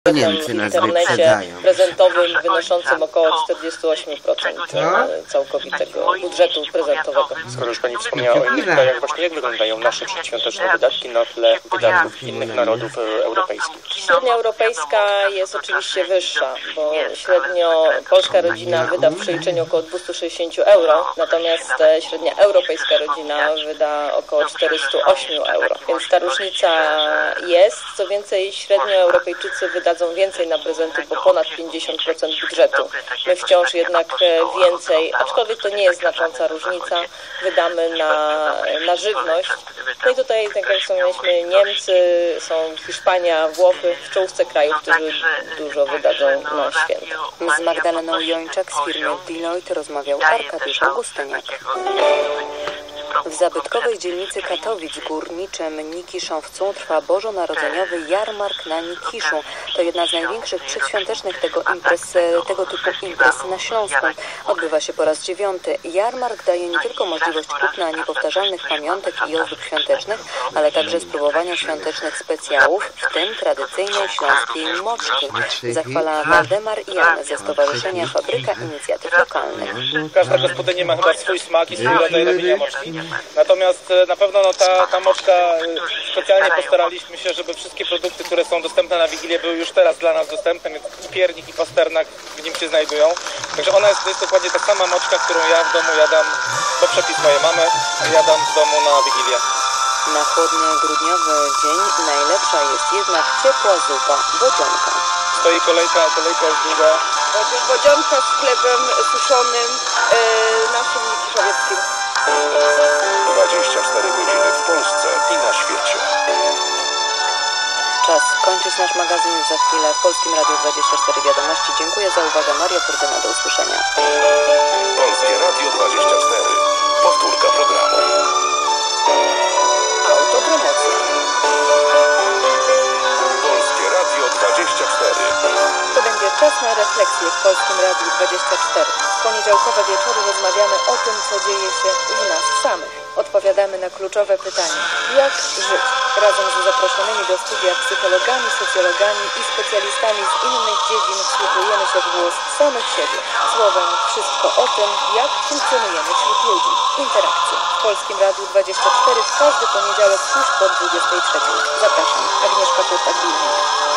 Niemcy nas wyprzedzają. Prezentowym wynoszącym około 48% całkowitego budżetu prezentowego. Skoro już Pani wspomniała o innych krajach, właśnie jak wyglądają nasze przedświąteczne wydatki na tle wydatków innych narodów europejskich? Średnia europejska jest oczywiście wyższa, bo średnio polska rodzina wyda w przeliczeniu około 260 euro, natomiast średnia europejska rodzina wyda około 408 euro. Więc ta różnica jest. Co więcej, średnio Europejczycy wydadzą więcej na prezenty, bo ponad 50% budżetu. My wciąż jednak więcej, aczkolwiek to nie jest znacząca różnica, wydamy na żywność. No i tutaj, tak jak wspomnieliśmy, Niemcy, są Hiszpania, Włochy w czołówce krajów, którzy dużo wydadzą na święta. Z Magdaleną Jończak z firmy Deloitte rozmawiał Arkadiusz Augustyniak. W zabytkowej dzielnicy Katowic górniczym Nikiszowcu trwa bożonarodzeniowy jarmark na Nikiszu. To jedna z największych przedświątecznych tego typu imprez na Śląsku. Odbywa się po raz 9. Jarmark daje nie tylko możliwość kupna niepowtarzalnych pamiątek i ozdób świątecznych, ale także spróbowania świątecznych specjałów, w tym tradycyjnej śląskiej moczki. Zachwala Waldemar Jan ze Stowarzyszenia Fabryka Inicjatyw Lokalnych. Każda gospodynia ma chyba swój smak i swój rodzaj robienia moczki. Natomiast na pewno ta moczka, specjalnie postaraliśmy się, żeby wszystkie produkty, które są dostępne na Wigilię, były już teraz dla nas dostępne, więc i piernik, i pasternak w nim się znajdują. Także to jest dokładnie ta sama moczka, którą ja w domu jadam, to przepis mojej mamy, jadam w domu na Wigilię. Na chłodny grudniowy dzień najlepsza jest jednak ciepła zupa bodzionka. Stoi kolejka jest długa. Bodzionka z chlebem suszonym, naszym nikiszowieckim. 24 godziny w Polsce i na świecie. Czas kończyć nasz magazyn już za chwilę. W Polskim Radiu 24 Wiadomości. Dziękuję za uwagę. Maria Furdyna, do usłyszenia. Polskie Radio 24. Powtórka programu. Autopromocja. Polskie Radio 24. To będzie czas na refleksję w Polskim Radiu 24. W poniedziałkowe wieczory rozmawiamy o tym, co dzieje się w nas samych. Odpowiadamy na kluczowe pytanie: jak żyć? Razem z zaproszonymi do studia psychologami, socjologami i specjalistami z innych dziedzin wsłuchujemy się w głos samych siebie. Słowem, wszystko o tym, jak funkcjonujemy wśród ludzi. Interakcje. W Polskim Radiu 24 w każdy poniedziałek tuż po 23. Zapraszam. Agnieszka Kurtak-Wilnik.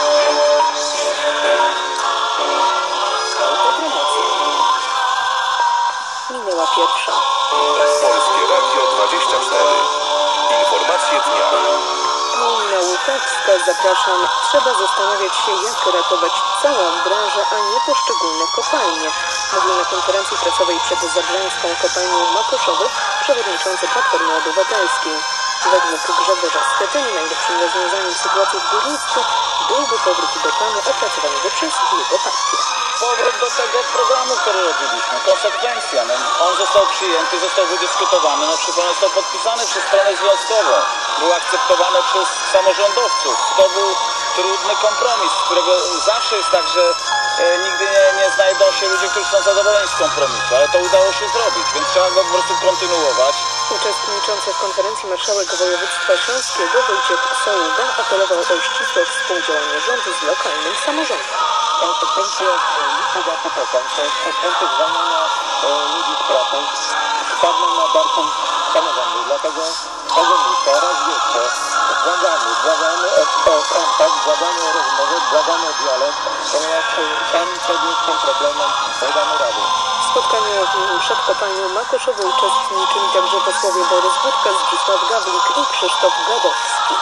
Minęła pierwsza. Polskie Radio 24. Informacje dnia. Paulina Łukawska, zapraszam. Trzeba zastanawiać się, jak ratować całą branżę, a nie poszczególne kopalnie. Mówił na konferencji prasowej przed Zabrzańską kopalnią Makoszowy przewodniczący Platformy Obywatelskiej. Według Grzegorza Schetyny najlepszym rozwiązaniem sytuacji w górnictwie byłby powrót do planu opracowanego przez jego partię. Powrót do tego programu, który robiliśmy, konsekwencja. On został przyjęty, został wydyskutowany, został podpisany przez stronę związkową, był akceptowany przez samorządowców. To był trudny kompromis, z którego zawsze jest tak, że nigdy nie znajdą się ludzie, którzy są zadowoleni z kompromisu, ale to udało się zrobić, więc trzeba go po prostu kontynuować. Uczestniczący w konferencji marszałek województwa śląskiego Wojciech Saługa apelował o ścisłe współdziałanie rządu z lokalnym samorządem. Konsekwencje liczby zapytań, konsekwencje zwolnienia ludzi z pracy spadną na barką samorządu. Dlatego raz jeszcze błagamy o kontakt, błagamy o rozmowę, błagamy o dialog, ponieważ sami sobie z tym problemem nie damy rady. W spotkaniu przed kopalnią Makoszowy uczestniczyli także posłowie Borys Budka, Zdzisław Gawlik i Krzysztof Gadowski.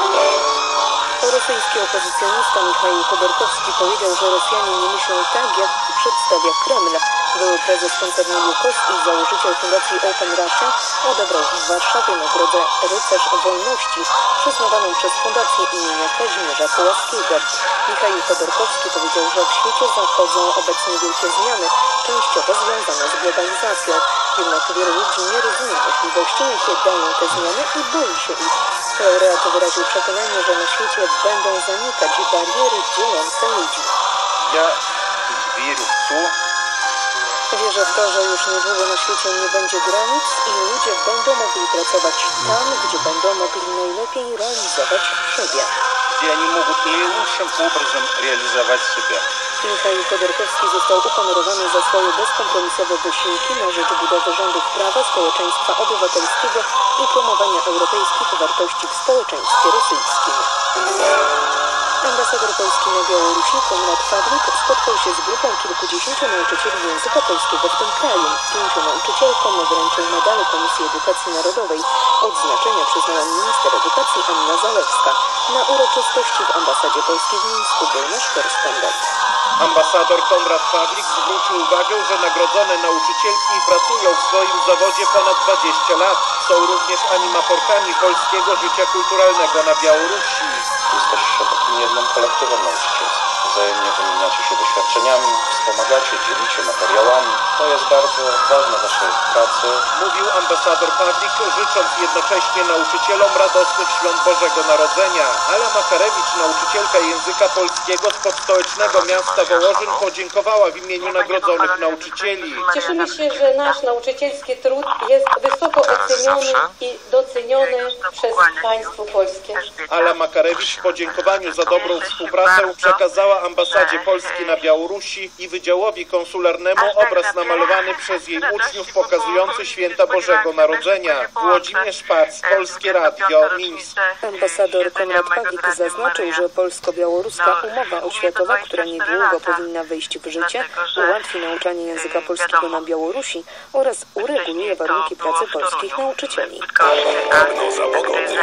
Rosyjski opozycjonista Michał Chodorkowski powiedział, że Rosjanie nie myślą tak, jak przedstawia Kreml. Były prezes koncernu Łukos i założyciel fundacji Open Russia odebrał w Warszawie nagrodę Rycerz Wolności przyznawaną przez fundację imienia Kazimierza Pułaskiego. Michał Chodorkowski powiedział, że w świecie zachodzą obecnie wielkie zmiany, częściowo związane z globalizacją. Jednak wielu ludzi nie rozumie możliwości, jakie dają te zmiany i boi się ich. Laureat wyraził przekonanie, że na świecie będą zanikać bariery dzielące ludzi. Ja wierzę w to, że już niedługo na świecie nie będzie granic i ludzie będą mogli pracować tam, gdzie będą mogli najlepiej realizować siebie. где они могут наилучшим образом реализовать себя. Michał Chodorkowski został uhonorowany za swoje bezkompromisowe wysiłki na rzecz budowy rządów prawa, społeczeństwa obywatelskiego i promowania europejskich wartości w społeczeństwie rosyjskim. Ambasador Polski na Białorusi Konrad Pawlik spotkał się z grupą kilkudziesięciu nauczycieli języka polskiego w tym kraju. 5 nauczycielkom wręczył medale Komisji Edukacji Narodowej. Odznaczenia przyznała minister edukacji Anna Zalewska. Na uroczystości w ambasadzie Polski w Mińsku był nasz korespondent. Ambasador Konrad Pawlik zwrócił uwagę, że nagrodzone nauczycielki pracują w swoim zawodzie ponad 20 lat. Są również animatorkami polskiego życia kulturalnego na Białorusi. Jesteście takim jednym kolektywem nauczycielskim. Wzajemnie wymieniacie się doświadczeniami, wspomagacie, dzielicie materiałami. To jest bardzo ważne w waszej pracy. Mówił ambasador Pawlik, życząc jednocześnie nauczycielom radosnych świąt Bożego Narodzenia. Ala Makarewicz, nauczycielka języka polskiego z podstołecznego miasta Wołożyn, podziękowała w imieniu nagrodzonych nauczycieli. Cieszymy się, że nasz nauczycielski trud jest wysoko oceniony i doceniony przez państwo polskie. Ala Makarewicz w podziękowaniu za dobrą współpracę przekazała ambasadzie Polski na Białorusi i Wydziałowi Konsularnemu obraz namalowany przez jej uczniów pokazujący święta Bożego Narodzenia. Włodzimierz Pac, Polskie Radio, Mińsk. Ambasador Konrad Pawlik zaznaczył, że polsko-białoruska umowa oświatowa, która niedługo powinna wejść w życie, ułatwi nauczanie języka polskiego na Białorusi oraz ureguluje warunki pracy polskich nauczycieli. Prognoza pogody.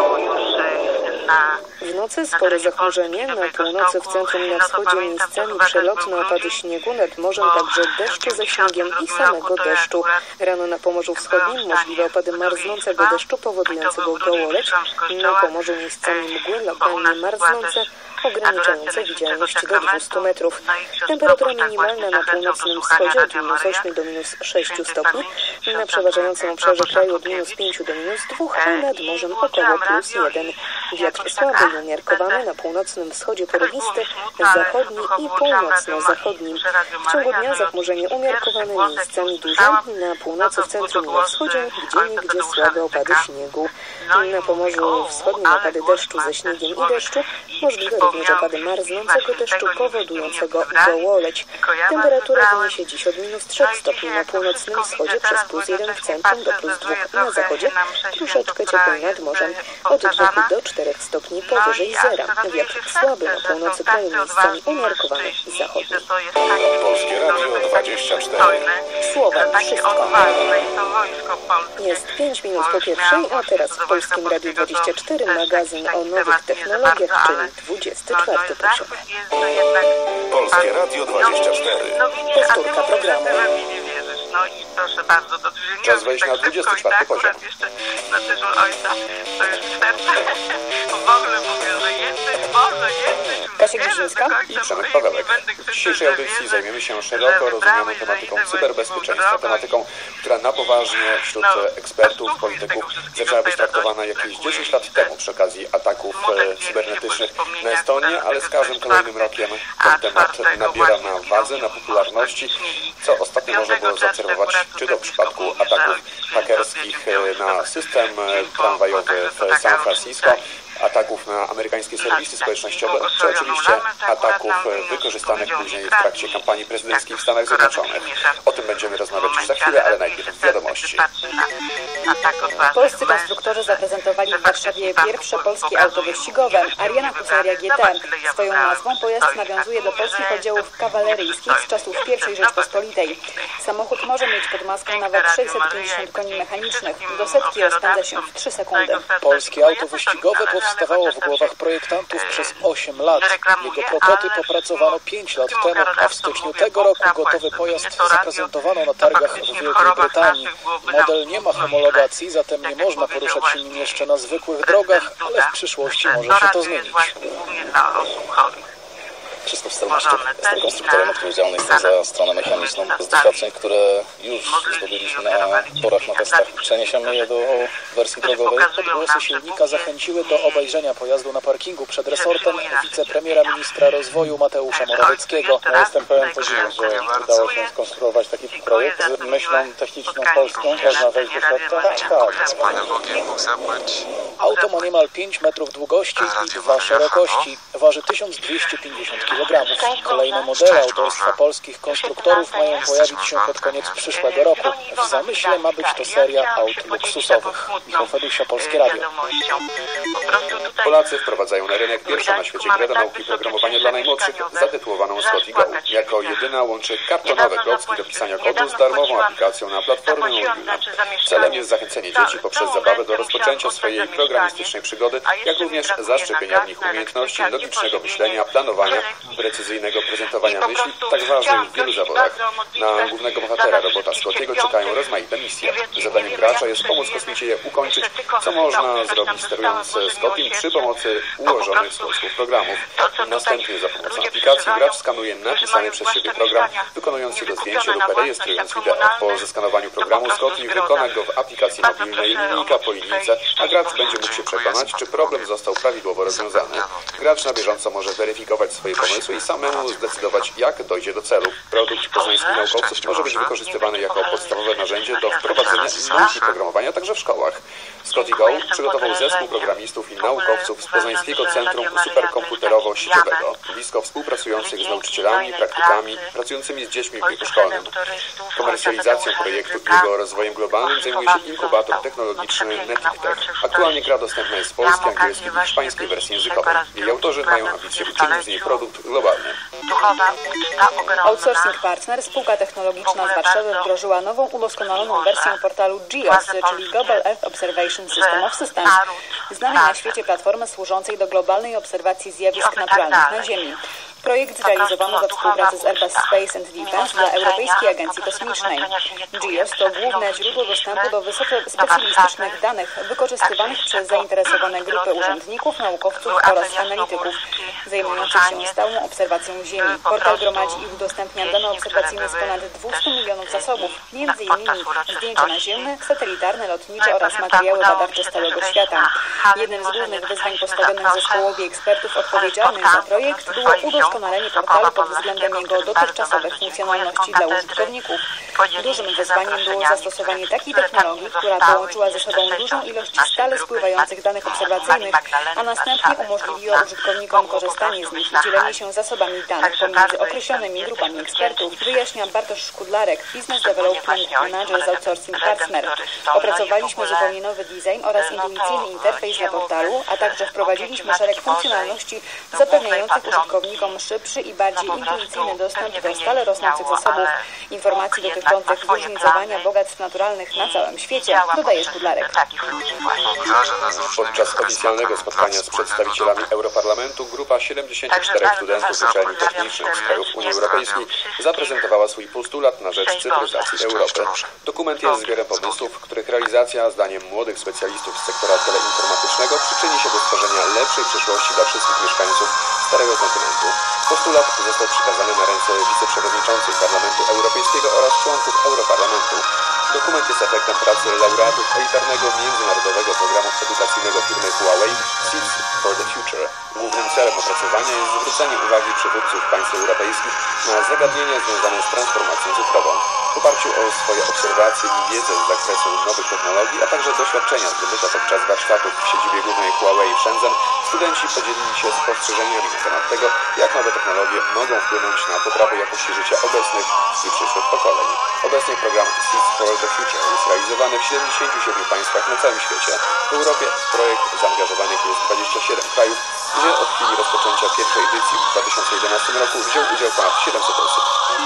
W nocy spore zachmurzenie, na północy, w centrum i na wschodzie miejscami przelotne opady śniegu, nad morzem także deszczu ze śniegiem i samego deszczu. Rano na Pomorzu Wschodnim możliwe opady marznącego deszczu powodującego gołoleć, na Pomorzu miejscami mgły, lokalnie marznące, ograniczające widzialność do 200 metrów. Temperatura minimalna na północnym wschodzie od -8 do -6 stopni, na przeważającym obszarze kraju od -5 do -2, a nad morzem około +1. Wiatr słaby i umiarkowany, na północnym wschodzie porywisty, zachodni i północno-zachodni. W ciągu dnia zachmurzenie umiarkowane, miejscami duże, na północy, w centrum i na wschodzie, gdzieniegdzie słabe opady śniegu. Na Pomorzu Wschodnim opady deszczu ze śniegiem i deszczu, możliwe również opady marznącego deszczu powodującego gołoleć. Temperatura wyniesie dziś od -3 stopni na północnym wschodzie przez +1 w centrum do +2 na zachodzie, troszeczkę cieplej nad morzem, od 2 do 4 stopni powyżej zera. Wiatr słaby na północy kraju, miejscami umiarkowany zachodni. Polskie Radio 24. Słowem wszystko. Jest 5 minut po pierwszej, a teraz w Polskim Radiu 24 magazyn o nowych technologiach, czyli 24, proszę. Polskie Radio 24. Powtórka programu. No i proszę bardzo, do Czas wejść na 24 poziom. Na tyżu ojca, to już serce w ogóle mówię, że jesteś, Boże, jesteś. Kasia Grzyńska i Przemek Pawełek. W dzisiejszej audycji zajmiemy się szeroko rozumianą tematyką cyberbezpieczeństwa, tematyką, która na poważnie wśród ekspertów, polityków zaczęła być traktowana jakieś 10 lat temu przy okazji ataków cybernetycznych na Estonię, ale z każdym kolejnym rokiem ten temat nabiera na wadze, na popularności, co ostatnio można było zaobserwować czy to w przypadku ataków hakerskich na system tramwajowy w San Francisco, ataków na amerykańskie serwisy społecznościowe, czy oczywiście ataków wykorzystanych później w trakcie kampanii prezydenckiej w Stanach Zjednoczonych. O tym będziemy rozmawiać już za chwilę, ale najpierw wiadomości. Polscy konstruktorzy zaprezentowali w Warszawie pierwsze polskie auto wyścigowe. Ariana Husaria GT. Swoją nazwą pojazd nawiązuje do polskich oddziałów kawaleryjskich z czasów I Rzeczpospolitej. Samochód może mieć pod maską nawet 650 koni mechanicznych. Do setki rozpędza się w 3 sekundy. Polskie auto wyścigowe powstawało w głowach projektantów przez 8 lat. Jego prototyp opracowano 5 lat temu, a w styczniu tego roku gotowy pojazd zaprezentowano na targach w Wielkiej Brytanii. Model nie ma homologacji, zatem nie można poruszać się nim jeszcze na zwykłych drogach, ale w przyszłości może się to zmienić. Krzysztof Stelmaszczyk. Jestem konstruktorem odpowiedzialny za stronę mechaniczną. Z doświadczeń, które już zdobyliśmy na torach, na testach, przeniesiemy je do wersji drogowej. Głosy silnika zachęciły do obejrzenia pojazdu na parkingu przed resortem wicepremiera ministra rozwoju Mateusza Morawieckiego. Ja jestem pełen podziwu, że udało się skonstruować taki projekt z myślą techniczną polską. Można wejść do środka? Tak. Auto ma niemal 5 metrów długości i 2 szerokości. Waży 1250 kg. Kolejne modele autorstwa polskich konstruktorów mają pojawić się pod koniec przyszłego roku. W zamyśle ma być to seria aut luksusowych. Michał Fedusia, Polskie Radio. Polacy wprowadzają na rynek pierwszą na świecie grę do nauki programowania dla najmłodszych, zatytułowaną Scotty Go. Jako jedyna łączy kartonowe klocki do pisania kodu z darmową aplikacją na platformie mobilne. Celem jest zachęcenie dzieci poprzez zabawę do rozpoczęcia swojej programistycznej przygody, jak również zaszczepienia w nich umiejętności logicznego myślenia, planowania, precyzyjnego prezentowania myśli, tak ważnych w wielu zawodach. Na głównego bohatera robota Scottiego czekają rozmaite misje. Zadaniem gracza jest pomóc kosmicie je ukończyć, co można zrobić sterując Scottim przy pomocy ułożonych sposób programów. Następnie za pomocą aplikacji gracz skanuje napisany przez siebie program, wykonując jego zdjęcie lub rejestrując wideo. Po zeskanowaniu programu Scotty wykona go w aplikacji mobilnej linijka po linijce, a gracz będzie mógł się przekonać, czy problem został prawidłowo rozwiązany. Gracz na bieżąco może weryfikować swoje pomysły i samemu zdecydować, jak dojdzie do celu. Produkt poznańskich naukowców może być wykorzystywany jako podstawowe narzędzie do wprowadzenia nauki programowania także w szkołach. Scotty Go przygotował zespół programistów i naukowców z Poznańskiego Centrum Superkomputerowo-Sieciowego, blisko współpracujących z nauczycielami, praktykami, pracującymi z dziećmi w wieku szkolnym. Komercjalizacją projektu i jego rozwojem globalnym zajmuje się inkubator technologiczny NetIntech. Aktualnie gra dostępna jest w polskiej, angielskiej i hiszpańskiej wersji językowej. Jej autorzy mają ambicje uczynić z niej produkt globalny. Outsourcing Partner, spółka technologiczna z Warszawy, wdrożyła nową, udoskonaloną wersję portalu GEOS, czyli Global Earth Observation System of Systems, znanej na świecie platformy służącej do globalnej obserwacji zjawisk naturalnych na Ziemi. Projekt zrealizowano we współpracy z Airbus Space and Defense dla Europejskiej Agencji Kosmicznej. GEOS to główne źródło dostępu do wysoko specjalistycznych danych wykorzystywanych przez zainteresowane grupy urzędników, naukowców oraz analityków zajmujących się stałą obserwacją Ziemi. Portal gromadzi i udostępnia dane obserwacyjne z ponad 200 milionów zasobów, m.in. zdjęcia naziemne, satelitarne, lotnicze oraz materiały badawcze z całego świata. Jednym z głównych wyzwań postawionych zespołowi ekspertów odpowiedzialnych za projekt było udoskonalenie portalu pod względem jego dotychczasowych funkcjonalności dla użytkowników. Dużym wyzwaniem było zastosowanie takiej technologii, która połączyła ze sobą dużą ilość stale spływających danych obserwacyjnych, a następnie umożliwiła użytkownikom korzystanie z nich i dzielenie się zasobami danych pomiędzy określonymi grupami ekspertów, wyjaśnia Bartosz Szkudlarek, Business Development Manager z Outsourcing Partner. Opracowaliśmy zupełnie nowy design oraz intuicyjny interfejs dla portalu, a także wprowadziliśmy szereg funkcjonalności zapewniających użytkownikom szybszy i bardziej intuicyjny dostęp do stale rosnących zasobów informacji dotyczących zróżnicowania bogactw naturalnych na całym świecie, dodaje Szkudlarek. Podczas oficjalnego spotkania z przedstawicielami Europarlamentu grupa 74 studentów uczelni technicznych z krajów Unii Europejskiej zaprezentowała swój postulat na rzecz cyfryzacji Europy. Dokument jest zbiorem pomysłów, których realizacja zdaniem młodych specjalistów z sektora teleinformatycznego przyczyni się do stworzenia lepszej przyszłości dla wszystkich mieszkańców Starego Kontynentu. Postulat został przekazany na ręce wiceprzewodniczącej Parlamentu Europejskiego oraz członków Europarlamentu. Dokument jest efektem pracy laureatów elitarnego międzynarodowego programu edukacyjnego firmy Huawei Seeds for the Future. Głównym celem opracowania jest zwrócenie uwagi przywódców państw europejskich na zagadnienia związane z transformacją cyfrową. W oparciu o swoje obserwacje i wiedzę z zakresu nowych technologii, a także doświadczenia zdobyte podczas warsztatów w siedzibie głównej Huawei w Shenzhen, studenci podzielili się spostrzeżeniami na temat tego, jak nowe technologie mogą wpłynąć na poprawę jakości życia obecnych i przyszłych pokoleń. Obecnie program Seeds for the Future jest realizowany w 77 państwach na całym świecie. W Europie w projekt zaangażowanych jest 27 krajów, gdzie od chwili rozpoczęcia pierwszej edycji w 2011 roku wziął udział ponad 700 osób.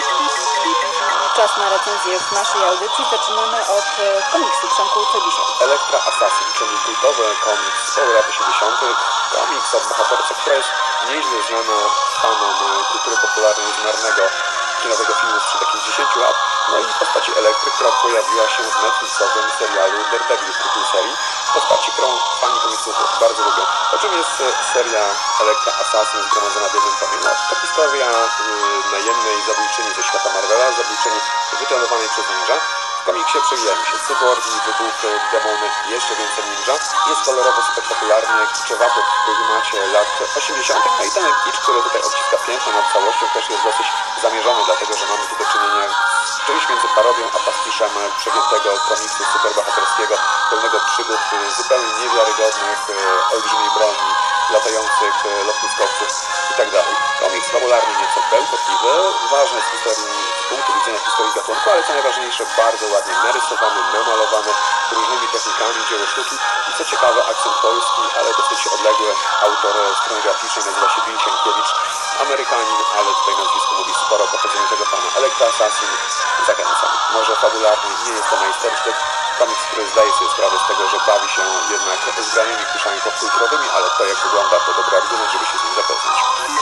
Czas na recenzję w naszej audycji. Zaczynamy od komiksu. Przemku, co dzisiaj? Elektra Assassin, czyli kultowy komiks z lat 80. Komiks o bohaterce, która jest nieźle znana fanom kultury popularnej z marnego kinowego filmu sprzed jakichś 10 lat. No i postaci Elektry, która pojawiła się w Netflixowym serialu Daredevil w tytułu serii. Postaci, którą fani komiksów bardzo lubią. O czym jest seria Elektra Assassin zgromadzona w jednym tomie? No, w taki historia najemnej zabójczyni ze świata Marvela, zabójczyni wytrenowanej przez ninja. W komiksie przewijają się cyborgi, wybuchy, demony, jeszcze więcej ninja. Jest kolorowo, spektakularnie, kiczowato w klimacie lat 80. No i ten kicz, który tutaj odciska piętno nad całością, też jest dosyć zamierzony, dlatego że mamy tu do czynienia z czymś między parodią a pastiszem przegiętego komiksu superbohaterskiego, pełnego przygód zupełnie niewiarygodnych, olbrzymiej broni, latających lotniskowców itd. Komiks fabularnie nieco bełkotliwy, ważny z punktu widzenia historii gatunku, ale co najważniejsze, bardzo ładnie narysowany, namalowany różnymi technikami, dzieło sztuki i co ciekawe, akcent polski, ale dosyć odległy. Autor strony graficznej nazywa się Bill Sienkiewicz, Amerykanin, ale tutaj nazwisko mówi sporo pochodzenie tego pana. Elektra Assassin, zachęcam. Może fabularnie nie jest to majstersztyk, komiks, który zdaje sobie sprawę z tego, że bawi się jednak zgranymi kliszami popkulturowymi, ale to jak wygląda, to dobry argument, żeby się z nim zapoznać.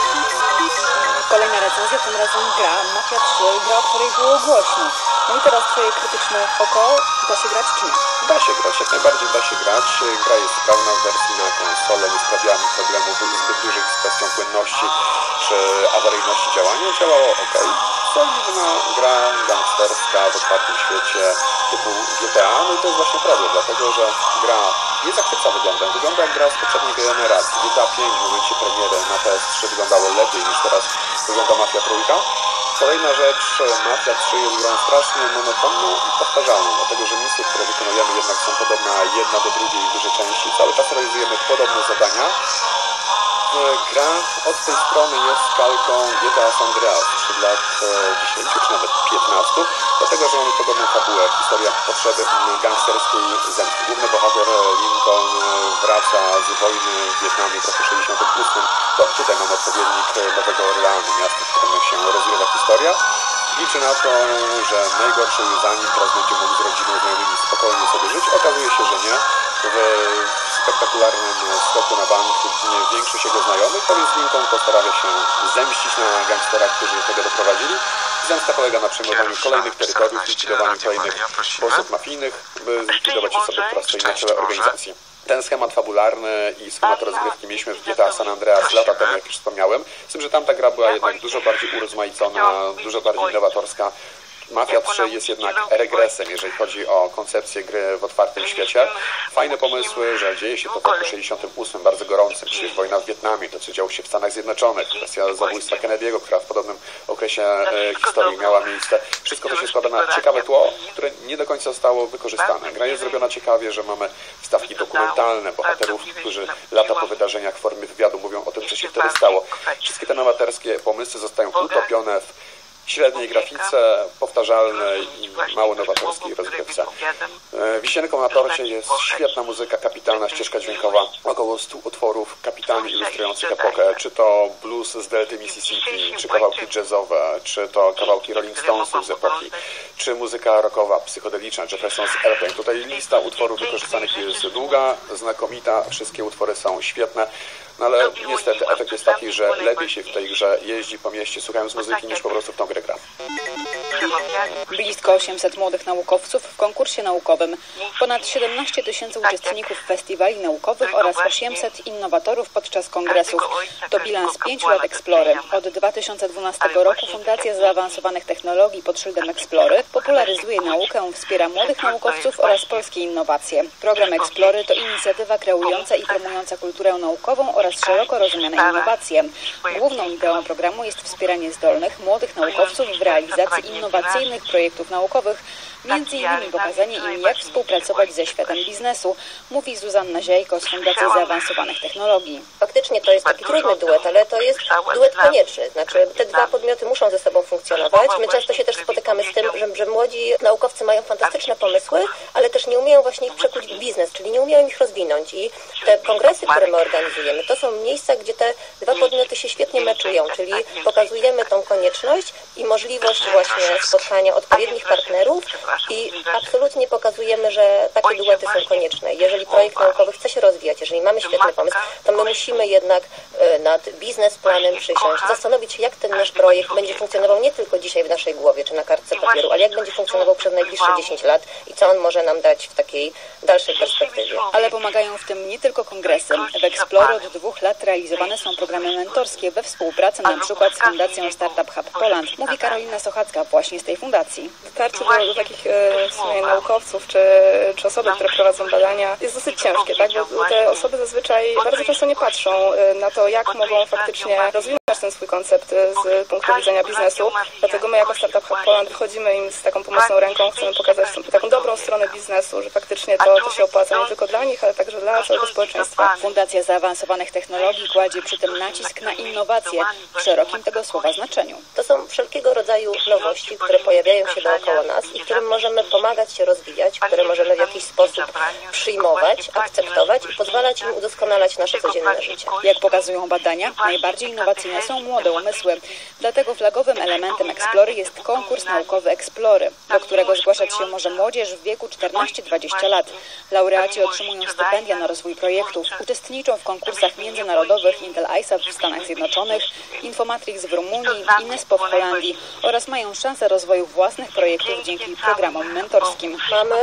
Kolejna recenzja, tym razem gra Mafia 3, gra, o której było głośno. No i teraz twoje krytyczne oko, da się grać czy nie? Da się grać, jak najbardziej da się grać. Gra jest sprawna w wersji na konsolę, nie sprawiała mi problemów zbyt dużych z kwestią płynności czy awaryjności działania. Działało ok. Solidna gra gangsterska w otwartym świecie typu GTA, no i to jest właśnie problem, dlatego że gra nie zachwyca wyglądem. Wygląda jak gra z poprzedniej generacji. GTA 5 w momencie premiery na PS3 wyglądało lepiej niż teraz wygląda Mafia 3. Kolejna rzecz, Mafia 3 jest grą strasznie monotonną i powtarzalną, dlatego że misje, które wykonujemy jednak są podobne jedna do drugiej w dużej części. Cały czas realizujemy podobne zadania. Gra od tej strony jest kalką GTA San Andreas sprzed lat 10 czy nawet 15, dlatego że mamy podobną fabułę, historia potrzeby gangsterskiej zemsty. Główny bohater Lincoln wraca z wojny w Wietnamie w roku 68. To tutaj mamy odpowiednik Nowego Orleanu, miasta, w którym się rozgrywa historia. Liczy na to, że najgorszy zanim teraz będzie mógł z rodziną znajomymi spokojnie sobie żyć. Okazuje się, że nie. W spektakularnym skoku na bank ginie większość jego znajomych, a więc Lincoln postarał się zemścić na gangsterach, którzy do tego doprowadzili. Zemsta polega na przejmowaniu kolejnych terytoriów, likwidowaniu kolejnych osób mafijnych, by zlikwidować osoby, która stoi na czele organizacji. Ten schemat fabularny i schemat rozgrywki mieliśmy w GTA San Andreas lata temu, jak już wspomniałem, z tym, że tamta gra była jednak dużo bardziej urozmaicona, dużo bardziej innowatorska. Mafia 3 jest jednak regresem, jeżeli chodzi o koncepcję gry w otwartym świecie. Fajne pomysły, że dzieje się to w roku 68, bardzo gorącym, przecież wojna w Wietnamie, to co działo się w Stanach Zjednoczonych, kwestia zabójstwa Kennedy'ego, która w podobnym okresie historii miała miejsce. Wszystko to się składa na ciekawe tło, które nie do końca zostało wykorzystane. Gra jest zrobiona ciekawie, że mamy wstawki dokumentalne, bohaterów, którzy lata po wydarzeniach w formie wywiadu mówią o tym, co się wtedy stało. Wszystkie te nowatorskie pomysły zostają utopione w średniej grafice, powtarzalnej i mało nowatorskiej rozgrywce. Wisienką na torcie jest świetna muzyka, kapitalna ścieżka dźwiękowa, około 100 utworów kapitalnie ilustrujących epokę, czy to blues z delty Mississippi, czy kawałki jazzowe, czy to kawałki Rolling Stonesów z epoki, czy muzyka rockowa, psychodeliczna, Jefferson's Airplane. Tutaj lista utworów wykorzystanych jest długa, znakomita, wszystkie utwory są świetne. No ale niestety efekt jest taki, że lepiej się w tej grze jeździ po mieście słuchając muzyki niż po prostu w tą grę gra. Blisko 800 młodych naukowców w konkursie naukowym, ponad 17 000 uczestników festiwali naukowych oraz 800 innowatorów podczas kongresów. To bilans 5 lat Explory. Od 2012 roku Fundacja Zaawansowanych Technologii pod szyldem Explory popularyzuje naukę, wspiera młodych naukowców oraz polskie innowacje. Program Explory to inicjatywa kreująca i promująca kulturę naukową oraz szeroko rozumiane innowacje. Główną ideą programu jest wspieranie zdolnych, młodych naukowców w realizacji innowacyjnych projektów naukowych, między innymi pokazanie im, jak współpracować ze światem biznesu, mówi Zuzanna Ziajko z Fundacji Zaawansowanych Technologii. Faktycznie to jest taki trudny duet, ale to jest duet konieczny. Znaczy te dwa podmioty muszą ze sobą funkcjonować. My często się też spotykamy z tym, że młodzi naukowcy mają fantastyczne pomysły, ale też nie umieją właśnie ich przekuć w biznes, czyli nie umieją ich rozwinąć. I te kongresy, które my organizujemy, to są miejsca, gdzie te dwa podmioty się świetnie meczują, czyli pokazujemy tą konieczność i możliwość właśnie spotkania odpowiednich partnerów i absolutnie pokazujemy, że takie duety są konieczne. Jeżeli projekt naukowy chce się rozwijać, jeżeli mamy świetny pomysł, to my musimy jednak nad biznesplanem przysiąść, zastanowić się, jak ten nasz projekt będzie funkcjonował nie tylko dzisiaj w naszej głowie czy na kartce papieru, ale jak będzie funkcjonował przez najbliższe 10 lat i co on może nam dać w takiej dalszej perspektywie. Ale pomagają w tym nie tylko kongresy. W Explore od 2 lat realizowane są programy mentorskie we współpracy na przykład z Fundacją Startup Hub Poland, mówi Karolina Sochacka właśnie z tej fundacji. Dotarcie do takich w sumie naukowców czy osoby, które prowadzą badania jest dosyć ciężkie, tak? Bo te osoby zazwyczaj bardzo często nie patrzą na to, jak mogą faktycznie rozwinąć ten swój koncept z punktu widzenia biznesu. Dlatego my jako Startup Hub Poland wychodzimy im z taką pomocną ręką, chcemy pokazać taką dobrą stronę biznesu, że faktycznie to się opłaca nie tylko dla nich, ale także dla całego społeczeństwa. Fundacja Zaawansowanych Technologii kładzie przy tym nacisk na innowacje w szerokim tego słowa znaczeniu. To są wszelkiego rodzaju nowości, które pojawiają się dookoła nas i którym możemy pomagać się rozwijać, które możemy w jakiś sposób przyjmować, akceptować i pozwalać im udoskonalać nasze codzienne życie. Jak pokazują badania, najbardziej innowacyjne są młode umysły. Dlatego flagowym elementem Explory jest konkurs naukowy Explory, do którego zgłaszać się może młodzież w wieku 14-20 lat. Laureaci otrzymują stypendia na rozwój projektów, uczestniczą w konkursach międzynarodowych Intel ISAF w Stanach Zjednoczonych, Infomatrix w Rumunii, INESPO w Holandii oraz mają szansę rozwoju własnych projektów dzięki programom mentorskim. Mamy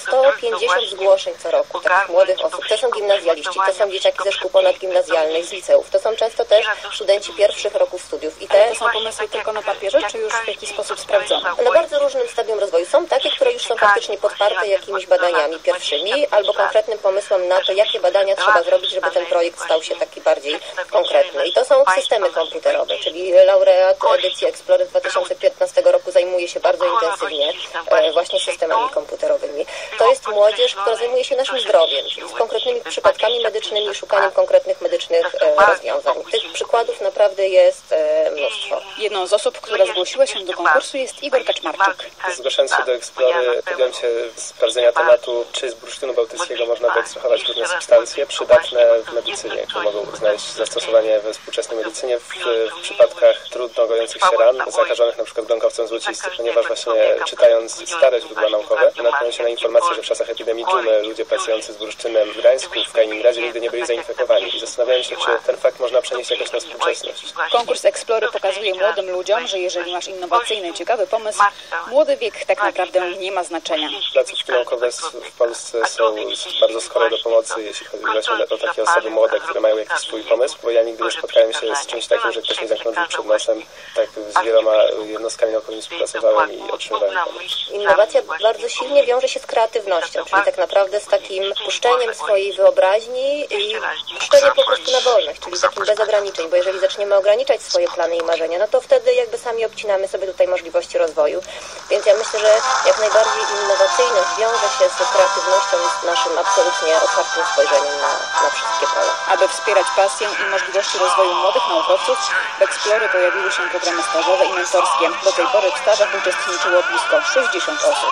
150 zgłoszeń co roku takich młodych osób. To są gimnazjaliści, to są dzieciaki ze szkół ponadgimnazjalnych, z liceów. To są często też studenci pierwszych roków studiów. I to są pomysły tylko na papierze, czy już w jakiś sposób sprawdzone? Na bardzo różnym stadium rozwoju. Są takie, które już są faktycznie podparte jakimiś badaniami pierwszymi albo konkretnym pomysłem na to, jakie badania trzeba zrobić, żeby ten projekt stał się taki bardziej konkretny. I to są systemy komputerowe, czyli laureat edycji Explory 2015 roku zajmuje się bardzo intensywnie właśnie systemami komputerowymi. To jest młodzież, która zajmuje się naszym zdrowiem, czyli z konkretnymi przypadkami medycznymi i szukaniem konkretnych medycznych rozwiązań. Tych przykładów naprawdę jest mnóstwo. Jedną z osób, która zgłosiła się do konkursu, jest Igor Kaczmarczyk. Zgłaszając się do Explory, podjąłem się sprawdzenia tematu, czy z bursztynu bałtyckiego można wyekstrahować różne substancje przydatne w medycynie, które mogą znaleźć zastosowanie we współczesnej medycynie w przypadkach trudno gojących się ran, zakażonych na przykład brąkowcem złocistym, ponieważ właśnie czytając stare źródła naukowe, natknąłem się na informację, że w czasach epidemii dżumy ludzie pracujący z bursztynem w Gdańsku, w Kaliningradzie nigdy nie byli zainfekowani. I zastanawiałem się, czy ten fakt można przenieść jakoś na współczesność. Konkurs Explory pokazuje młodym ludziom, że jeżeli masz innowacyjny, ciekawy pomysł, młody wiek tak naprawdę nie ma znaczenia. Placówki naukowe w Polsce są bardzo skore do pomocy, jeśli chodzi właśnie o takie osoby młode, które mają jakiś swój pomysł, bo ja nigdy nie spotkałem się z czymś takim, że ktoś mi zakrążył przed nosem. Tak z wieloma jednostkami naukowymi współpracowałem i otrzymywałem pomoc. Innowacja bardzo silnie wiąże się z kreatywnością, czyli tak naprawdę z takim puszczeniem swojej wyobraźni i puszczeniem po prostu na wolność, czyli takim bez ograniczeń, bo jeżeli zaczniemy ograniczać swoje plany i marzenia, no to wtedy jakby sami obcinamy sobie tutaj możliwości rozwoju. Więc ja myślę, że jak najbardziej innowacyjność wiąże się z kreatywnością i z naszym absolutnie otwartym spojrzeniem na wszystkie pola. Aby wspierać pasję i możliwości rozwoju młodych naukowców, w Explory pojawiły się programy stażowe i mentorskie. Do tej pory w stażach uczestniczyło blisko 60 osób.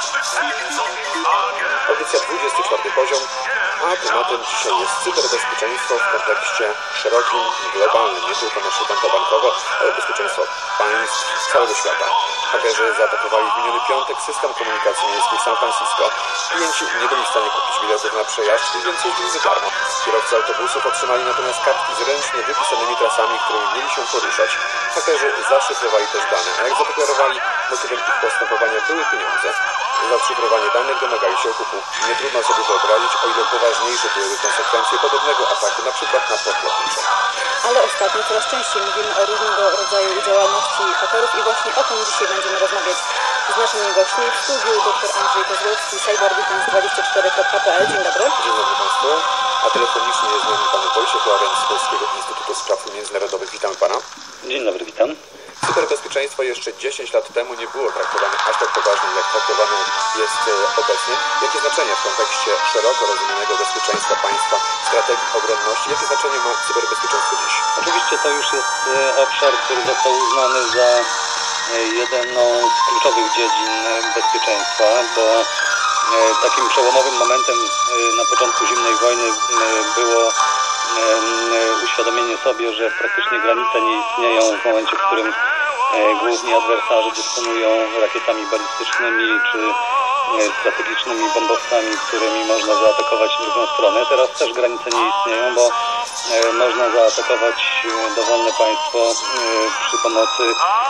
Audycja 24 poziom, a tematem dzisiaj jest cyberbezpieczeństwo w kontekście szerokim, globalnym, nie tylko nasze konta bankowe, ale bezpieczeństwo państw z całego świata. Hakerzy zaatakowali w miniony piątek system komunikacji miejskiej w San Francisco. Klienci nie byli w stanie kupić biletów na przejazd, więc jeździli za darmo. Kierowcy autobusów otrzymali natomiast kartki z ręcznie wypisanymi trasami, którymi mieli się poruszać. Hakerzy zaszyfrowali też dane, a jak zadeklarowali, motywem ich postępowania były pieniądze. Za szyfrowanie danych domagali się okupu. Nie trudno sobie wyobrazić, o ile poważniejsze byłyby konsekwencje podobnego ataku, na przykład na port lotniczy. Ale ostatnio coraz częściej mówimy o różnego rodzaju działalności hakerów i właśnie o tym dzisiaj będziemy rozmawiać z naszymi gośćmi w studiu. Dr Andrzej Kozłowski, cyberdefense24.pl. Dzień dobry. Dzień dobry Państwu. A telefonicznie jest z nami Pan Wojciech Ławren z Polskiego Instytutu Spraw Międzynarodowych. Witamy Pana. Dzień dobry, witam. Cyberbezpieczeństwo jeszcze 10 lat temu nie było traktowane aż tak poważnie, jak traktowane jest obecnie. Jakie znaczenie w kontekście szeroko rozumianego bezpieczeństwa państwa, strategii obronności, jakie znaczenie ma cyberbezpieczeństwo dziś? Oczywiście to już jest obszar, który został uznany za jedną z kluczowych dziedzin bezpieczeństwa, bo takim przełomowym momentem na początku zimnej wojny było uświadomienie sobie, że praktycznie granice nie istnieją w momencie, w którym główni adwersarze dysponują rakietami balistycznymi czy strategicznymi bombowcami, którymi można zaatakować drugą stronę. Teraz też granice nie istnieją, bo można zaatakować dowolne państwo przy pomocy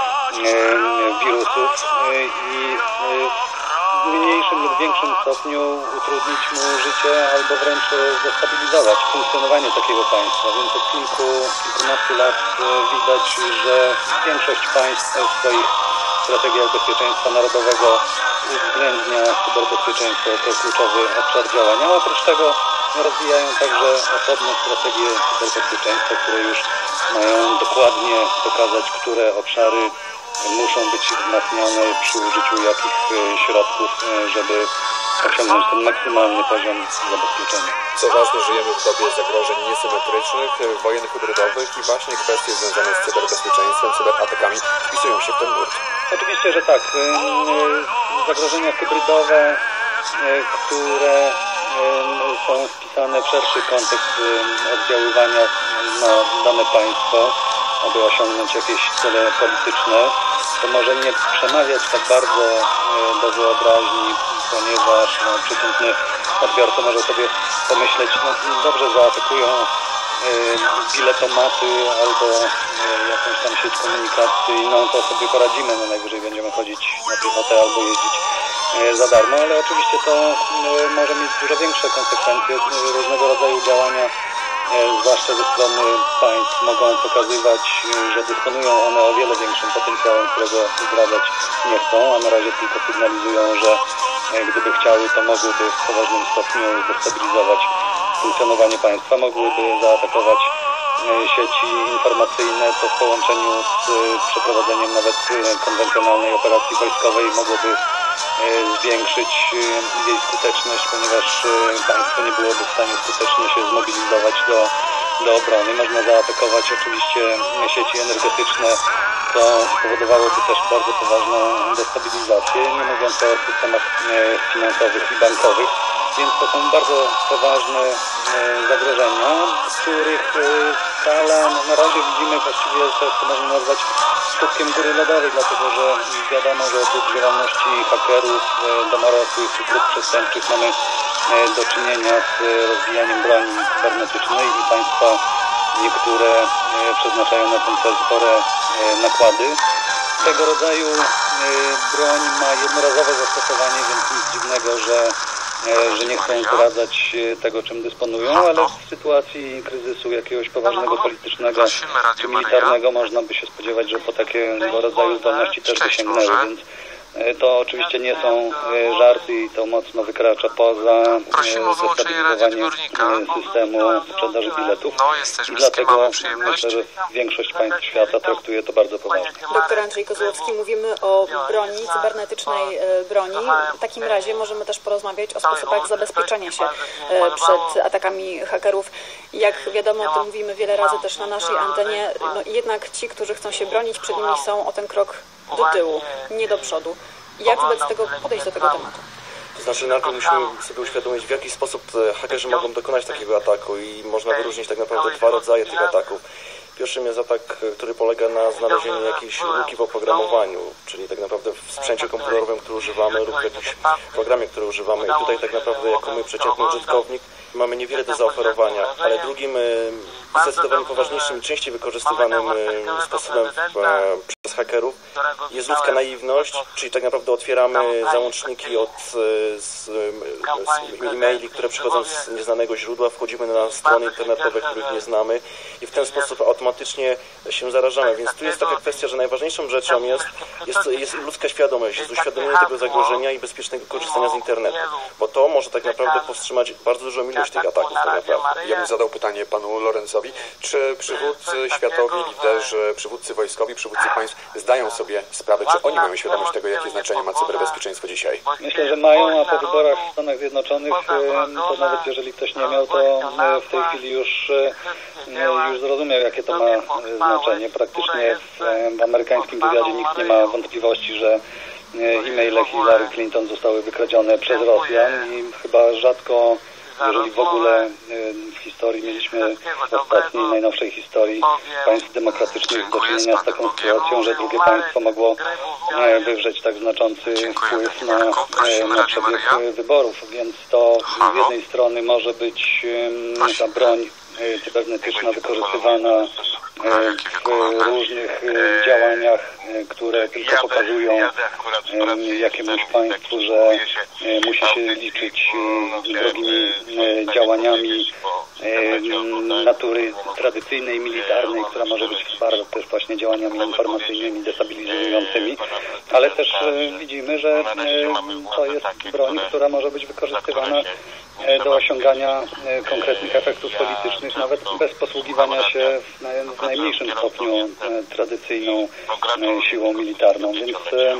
wirusów i w mniejszym lub większym stopniu utrudnić mu życie albo wręcz destabilizować funkcjonowanie takiego państwa. Więc od kilkunastu lat widać, że większość państw w swoich strategiach bezpieczeństwa narodowego uwzględnia cyberbezpieczeństwo jako kluczowy obszar działania. Oprócz tego rozwijają także osobne strategie cyberbezpieczeństwa, które już mają dokładnie pokazać, które obszary muszą być wzmacniane przy użyciu jakich środków, żeby osiągnąć ten maksymalny poziom zabezpieczenia. Co ważne, żyjemy w dobie zagrożeń niesymetrycznych, wojen hybrydowych i właśnie kwestie związane z cyberbezpieczeństwem, cyberatakami wpisują się w ten nurt. Oczywiście, że tak. Zagrożenia hybrydowe, które są wpisane w szerszy kontekst oddziaływania na dane państwo, aby osiągnąć jakieś cele polityczne, to może nie przemawiać tak bardzo do wyobraźni, ponieważ przeciętny odbiorca może sobie pomyśleć, dobrze, zaatakują biletomaty albo jakąś tam sieć komunikacyjną, to sobie poradzimy, najwyżej będziemy chodzić na piechotę albo jeździć za darmo, ale oczywiście to może mieć dużo większe konsekwencje. Różnego rodzaju działania, zwłaszcza ze strony państw, mogą pokazywać, że dysponują one o wiele większym potencjałem, którego zdradzać nie chcą, a na razie tylko sygnalizują, że gdyby chciały, to mogłyby w poważnym stopniu destabilizować funkcjonowanie państwa, mogłyby zaatakować sieci informacyjne, co w połączeniu z przeprowadzeniem nawet konwencjonalnej operacji wojskowej mogłoby zwiększyć jej skuteczność, ponieważ państwo nie byłoby w stanie skutecznie się zmobilizować do obrony. Można zaatakować oczywiście sieci energetyczne, co spowodowałoby też bardzo poważną destabilizację, nie mówiąc o systemach finansowych i bankowych. Więc to są bardzo poważne zagrożenia, których skala na razie widzimy właściwie, to można nazwać skutkiem góry lodowej, dlatego że wiadomo, że oprócz działalności hakerów, domorosłych czy grup przestępczych mamy do czynienia z rozwijaniem broni cybernetycznej i państwa niektóre przeznaczają na ten cel spore nakłady. Tego rodzaju broń ma jednorazowe zastosowanie, więc nic dziwnego, że nie chcą zdradzać tego, czym dysponują, ale w sytuacji kryzysu jakiegoś poważnego politycznego czy militarnego można by się spodziewać, że po takiego rodzaju zdolności też by sięgnęły, więc to oczywiście nie są żarty i to mocno wykracza poza destabilizowanie systemu sprzedaży biletów. I dlatego myślę, że większość państw świata traktuje to bardzo poważnie. Doktor Andrzej Kozłowski, mówimy o broni, cybernetycznej broni. W takim razie możemy też porozmawiać o sposobach zabezpieczenia się przed atakami hakerów. Jak wiadomo, o tym mówimy wiele razy też na naszej antenie, no jednak ci, którzy chcą się bronić, przed nimi są o ten krok do tyłu, nie do przodu. Jak wobec tego podejść do tego tematu? To znaczy najpierw musimy sobie uświadomić, w jaki sposób hakerzy mogą dokonać takiego ataku i można wyróżnić tak naprawdę dwa rodzaje tych ataków. Pierwszym jest atak, który polega na znalezieniu jakiejś luki w oprogramowaniu, czyli tak naprawdę w sprzęcie komputerowym, który używamy lub w jakimś programie, który używamy. I tutaj tak naprawdę jako my, przeciętny użytkownik, mamy niewiele do zaoferowania, ale drugim zdecydowanie poważniejszym i częściej wykorzystywanym sposobem przez hakerów jest ludzka naiwność, czyli tak naprawdę otwieramy załączniki od e-maili, które przychodzą z nieznanego źródła, wchodzimy na strony internetowe, których nie znamy i w ten sposób automatycznie się zarażamy. Więc tu jest taka kwestia, że najważniejszą rzeczą jest ludzka świadomość, jest uświadomienie tego zagrożenia i bezpiecznego korzystania z internetu, bo to może tak naprawdę powstrzymać bardzo dużą ilość tych ataków. Tak naprawdę. Ja bym zadał pytanie panu Lorenzowi, czy przywódcy światowi, liderzy, przywódcy wojskowi, przywódcy państw zdają sobie sprawę, czy oni mają świadomość tego, jakie znaczenie ma cyberbezpieczeństwo dzisiaj? Myślę, że mają, a po wyborach w Stanach Zjednoczonych, to nawet jeżeli ktoś nie miał, to w tej chwili już zrozumiał, jakie to ma znaczenie. Praktycznie w amerykańskim wywiadzie nikt nie ma wątpliwości, że e-maile Hillary Clinton zostały wykradzione przez Rosjan i chyba rzadko jeżeli w ogóle w historii mieliśmy, w ostatniej, najnowszej historii państw demokratycznych do czynienia z taką sytuacją, że drugie państwo mogło wywrzeć tak znaczący wpływ na przebieg wyborów, więc to z jednej strony może być ta broń cybernetyczna wykorzystywana w różnych działaniach, które tylko pokazują jakiemuś państwu, że musi się liczyć z drogimi działaniami natury tradycyjnej, militarnej, która może być bardzo też właśnie działaniami informacyjnymi, destabilizującymi, ale też widzimy, że to jest broń, która może być wykorzystywana do osiągania konkretnych efektów politycznych, nawet bez posługiwania się w najmniejszym stopniu tradycyjną siłą militarną, więc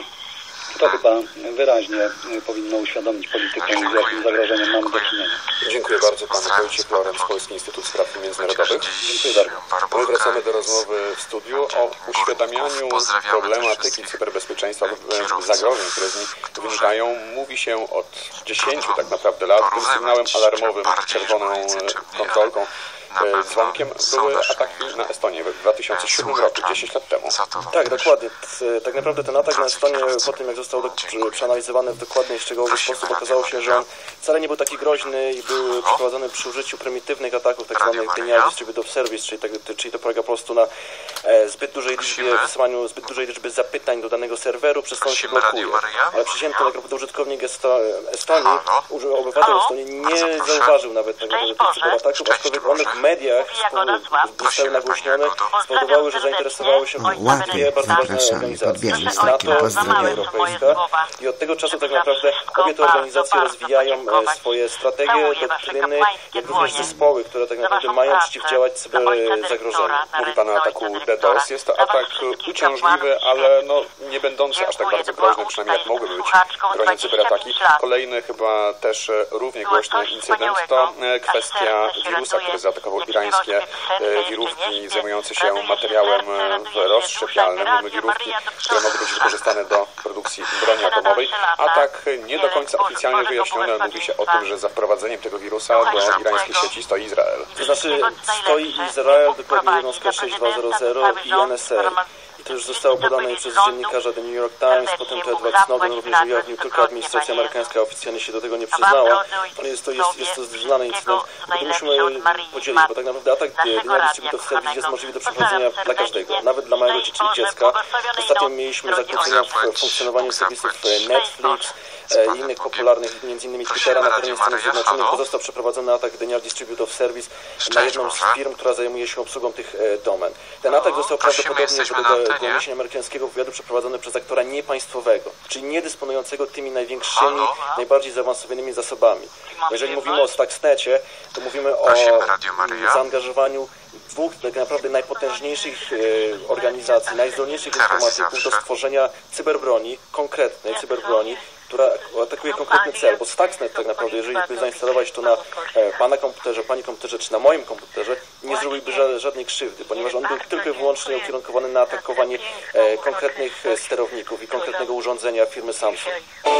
to chyba wyraźnie powinno uświadomić politykom, z jakim zagrożeniem mamy do czynienia. Dziękuję bardzo panu Wojciech Lorenz, Polski Instytut Spraw Międzynarodowych. Dziękuję bardzo. My wracamy do rozmowy w studiu o uświadamianiu problematyki cyberbezpieczeństwa, zagrożeń, które z nich wynikają. Mówi się od 10 tak naprawdę lat. Tym sygnałem alarmowym, czerwoną kontrolką, dzwonkiem były ataki na Estonię w 2007 roku, 10 lat temu. Tak, dokładnie. Tak naprawdę ten atak na Estonię, po tym jak został przeanalizowany w dokładny i szczegółowy sposób, okazało się, że on wcale nie był taki groźny i był przeprowadzony przy użyciu prymitywnych ataków, tak zwanych denial distributed service, czyli to polega po prostu na zbyt dużej liczbie, wysyłaniu zbyt dużej liczby zapytań do danego serweru, przez to on się blokuje. Ale przeciętny tak naprawdę użytkownik Estonii, obywatel Estonii nie zauważył nawet tak naprawdę tych cyberataków, aczkolwiek one w mediach zostały nagłośnione, spowodowały, że zainteresowały się dwie bardzo ważne organizacje. NATO i Unia Europejska. I od tego czasu tak naprawdę obie te organizacje rozwijają swoje strategie, doktryny, jak również zespoły, które tak naprawdę mają przeciwdziałać cyberzagrożeniu. Mówi pan o ataku DDoS. Jest to atak uciążliwy, ale nie będący aż tak bardzo groźny, przynajmniej jak mogłyby być groźne cyberataki. Kolejny chyba też równie głośny incydent to kwestia wirusa, który zaatakował irańskie wirówki zajmujące się materiałem rozszczepialnym. Mamy wirówki, które mogą być wykorzystane do produkcji broni atomowej. Atak nie do końca oficjalnie wyjaśniony. Mówi się o tym, że za wprowadzeniem tego wirusa do irańskiej sieci stoi Izrael. To znaczy stoi Izrael, dokładnie jednostka 6200 i NSA. I to już zostało podane przez dziennikarza The New York Times, potem to Edward Snowden również ujawnił, tylko administracja amerykańska oficjalnie się do tego nie przyznała. Jest to znany incydent, który musimy podzielić, bo tak naprawdę atak denial distributed service jest możliwy do przeprowadzenia dla każdego, nawet dla małego dziecka. Ostatnio mieliśmy zakłócenia w funkcjonowaniu serwisów Netflix i innych popularnych, między innymi Twittera na terenie Stanów Zjednoczonych, bo został przeprowadzony atak denial distributed service na jedną z firm, która zajmuje się obsługą tych domen. Ten atak został prawdopodobnie według doniesień amerykańskiego wywiadu przeprowadzony przez aktora niepaństwowego, czyli nie dysponującego tymi największymi, najbardziej zaawansowanymi zasobami. Jeżeli mówimy o Stuxnecie, to mówimy o zaangażowaniu dwóch tak naprawdę najpotężniejszych organizacji, najzdolniejszych informatyków do stworzenia cyberbroni, konkretnej cyberbroni, która atakuje konkretny cel, bo Stuxnet tak naprawdę, jeżeli by zainstalować to na pana komputerze, pani komputerze, czy na moim komputerze, nie zrobiłby żadnej krzywdy, ponieważ on był tylko i wyłącznie ukierunkowany na atakowanie konkretnych sterowników i konkretnego urządzenia firmy Samsung.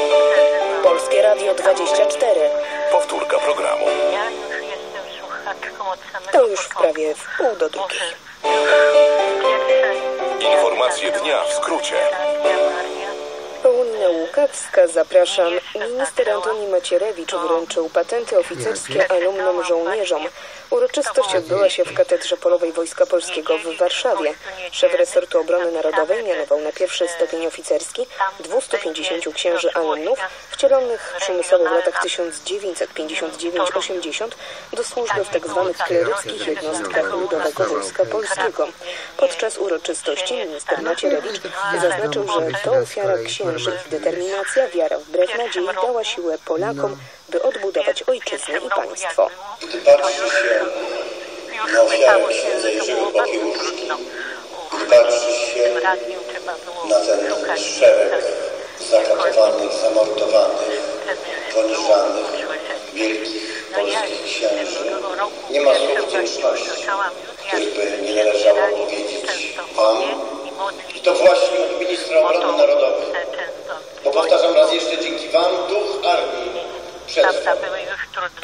Polskie Radio 24. Powtórka programu. To już prawie w pół do drugiej. Informacje dnia w skrócie. Paulina Łukawska, zapraszam. Minister Antoni Macierewicz wręczył patenty oficerskie alumnom żołnierzom. Uroczystość odbyła się w Katedrze Polowej Wojska Polskiego w Warszawie. Szef resortu obrony narodowej mianował na pierwszy stopień oficerski 250 księży alumnów wcielonych przymusowo w latach 1959-80 do służby w tzw. kleryckich jednostkach Ludowego Wojska Polskiego. Podczas uroczystości minister Macierewicz zaznaczył, że to ofiara księży. Ich determinacja, wiara wbrew nadziei dała siłę Polakom, by odbudować ojczyznę i państwo. Gdy patrzy się na ofiarę księdza Jerzego Bokiewicza, gdy patrzy się na ten szereg zakatowanych, zamordowanych, poniżanych, wielkich polskich księży, nie ma słów wdzięczności, których by nie należało powiedzieć Wam. I to właśnie od ministra obrony narodowej. Bo powtarzam raz jeszcze, dzięki Wam duch armii przetrwał.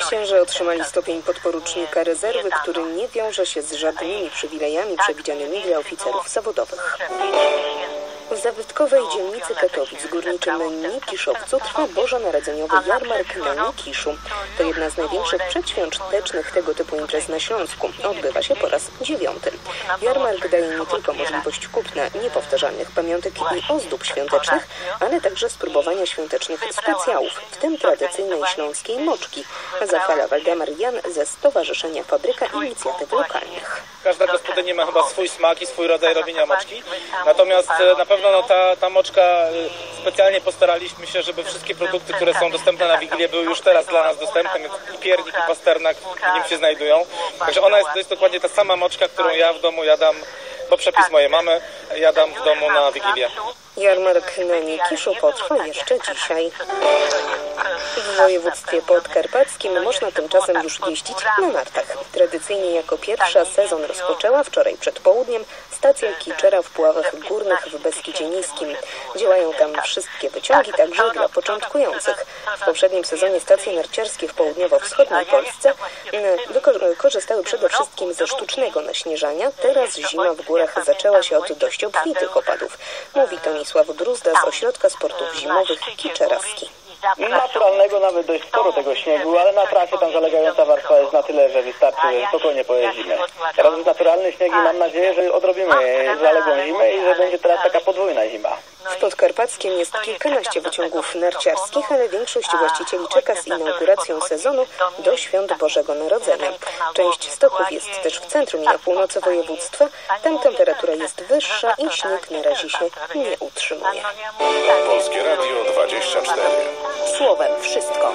Księże otrzymali stopień podporucznika rezerwy, który nie wiąże się z żadnymi przywilejami przewidzianymi dla oficerów zawodowych. W zabytkowej dzielnicy Katowic, górniczym Nikiszowcu, trwa bożonarodzeniowy jarmark na Nikiszu. To jedna z największych przedświątecznych tego typu imprez na Śląsku. Odbywa się po raz 9. Jarmark daje nie tylko możliwość kupna niepowtarzalnych pamiątek i ozdób świątecznych, ale także spróbowania świątecznych specjałów, w tym tradycyjnej śląskiej moczki, zachwala Waldemar Jan ze Stowarzyszenia Fabryka Inicjatyw Lokalnych. Każda gospodyni ma chyba swój smak i swój rodzaj robienia moczki, natomiast na pewno ta moczka, specjalnie postaraliśmy się, żeby wszystkie produkty, które są dostępne na Wigilię, były już teraz dla nas dostępne, i piernik, i pasternak w nim się znajdują. Także to jest dokładnie ta sama moczka, którą ja w domu jadam, bo przepis mojej mamy, jadam w domu na Wigilię. Jarmark na Nikiszu potrwa jeszcze dzisiaj. W województwie podkarpackim można tymczasem już jeździć na nartach. Tradycyjnie jako pierwsza sezon rozpoczęła wczoraj przed południem stacja Kiczera w Puławach Górnych w Beskidzie Niskim. Działają tam wszystkie wyciągi, także dla początkujących. W poprzednim sezonie stacje narciarskie w południowo-wschodniej Polsce korzystały przede wszystkim ze sztucznego naśnieżania. Teraz zima w górach zaczęła się od dość obfitych opadów. Mówi Tonisław Druzda z Ośrodka Sportów Zimowych Kiczeraski. Naturalnego nawet dość sporo tego śniegu, ale na trasie tam zalegająca warstwa jest na tyle, że wystarczy, że spokojnie pojeździmy. Teraz jest naturalny śnieg i mam nadzieję, że odrobimy zaległą zimę i że będzie teraz taka podwójna zima. W Podkarpackiem jest kilkanaście wyciągów narciarskich, ale większość właścicieli czeka z inauguracją sezonu do Świąt Bożego Narodzenia. Część stoków jest też w centrum i na północy województwa. Tam temperatura jest wyższa i śnieg na razie się nie utrzymuje. Polskie Radio 24. Słowem wszystko.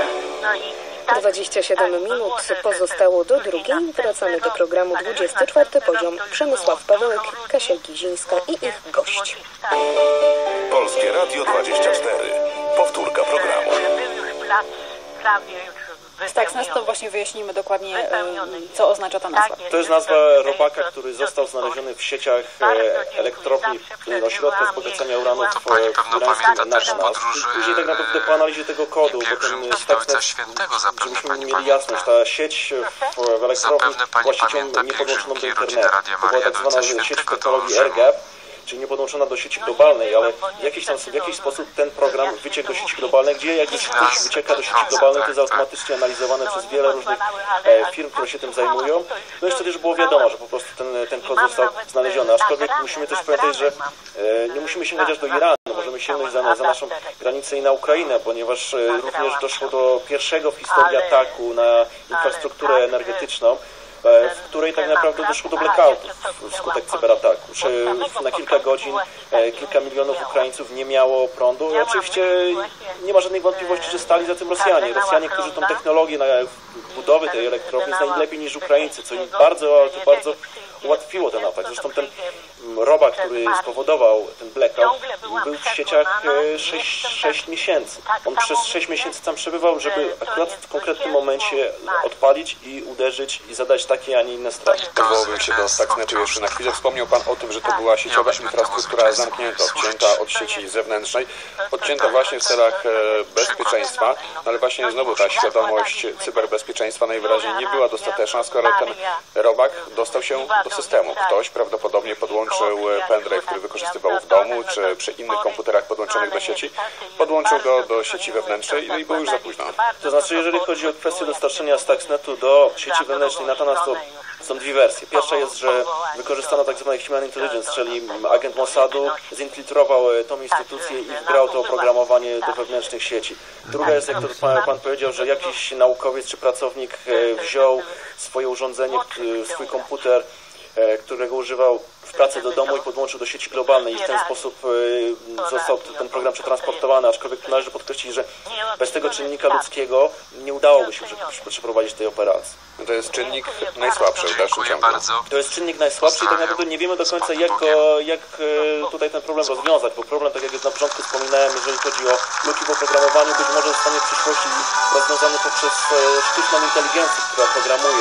27 minut pozostało do drugiej. Wracamy do programu 24 poziom. Przemysław Pawełek, Kasia Gizińska i ich gość. Polskie Radio 24. Powtórka programu. Tak, to właśnie wyjaśnimy dokładnie, co oznacza ta nazwa. To jest nazwa robaka, który został znaleziony w sieciach elektrowni ośrodka wzbogacania uranu w irańskim Natanz. Później tak naprawdę po analizie tego kodu, bo ten Stuxnet, żebyśmy mieli jasność, ta sieć w elektrowni była siecią niepodłączoną do internetu. To była tak zwana sieć technologii air-gap, czyli nie podłączona do sieci globalnej, ale w jakiś sposób ten program wyciekł do sieci globalnej, gdzie jak coś wycieka do sieci globalnej, to jest automatycznie analizowane przez wiele różnych firm, które się tym zajmują. No i wtedy już było wiadomo, że po prostu ten kod został znaleziony. Aczkolwiek musimy też pamiętać, że nie musimy sięgać aż do Iranu, możemy sięgnąć za naszą granicę i na Ukrainę, ponieważ również doszło do pierwszego w historii ataku na infrastrukturę energetyczną, w której tak naprawdę doszło do blackoutów wskutek cyberataku. Na kilka godzin kilka milionów Ukraińców nie miało prądu i oczywiście nie ma żadnej wątpliwości, że stali za tym Rosjanie. Rosjanie, którzy tą technologię budowy tej elektrowni znali lepiej niż Ukraińcy, co im bardzo ułatwiło ten atak. Zresztą ten robak, który spowodował ten blackout, był w sieciach 6 miesięcy. On przez 6 miesięcy tam przebywał, żeby akurat w konkretnym momencie odpalić i uderzyć i zadać takie, a nie inne straty. Odwołałbym się do Stuxnetu jeszcze na chwilę. Wspomniał Pan o tym, że to była sieciowa infrastruktura zamknięta, odcięta od sieci zewnętrznej, odcięta właśnie w celach bezpieczeństwa, ale właśnie znowu ta świadomość cyberbezpieczeństwa najwyraźniej nie była dostateczna, skoro ten robak dostał się do systemu. Ktoś prawdopodobnie podłączył pendrive, który wykorzystywał w domu, czy przy innych komputerach podłączonych do sieci, podłączył go do sieci wewnętrznej i było już za późno. To znaczy, jeżeli chodzi o kwestię dostarczenia Stuxnetu do sieci wewnętrznej Natanz, to są dwie wersje. Pierwsza jest, że wykorzystano tak zwany human intelligence, czyli agent Mossadu zinfiltrował tą instytucję i wgrał to oprogramowanie do wewnętrznych sieci. Druga jest, jak to Pan powiedział, że jakiś naukowiec czy pracownik wziął swoje urządzenie, swój komputer, którego używał w pracy do domu i podłączył do sieci globalnej i w ten sposób został ten program przetransportowany, aczkolwiek należy podkreślić, że bez tego czynnika ludzkiego nie udałoby się przeprowadzić tej operacji. To jest czynnik najsłabszy w dalszym ciągu. To jest czynnik najsłabszy i tak naprawdę nie wiemy do końca, jak tutaj ten problem rozwiązać, bo problem, tak jak na początku wspominałem, jeżeli chodzi o luki w oprogramowaniu, być może zostanie w przyszłości rozwiązany poprzez sztuczną inteligencję, która programuje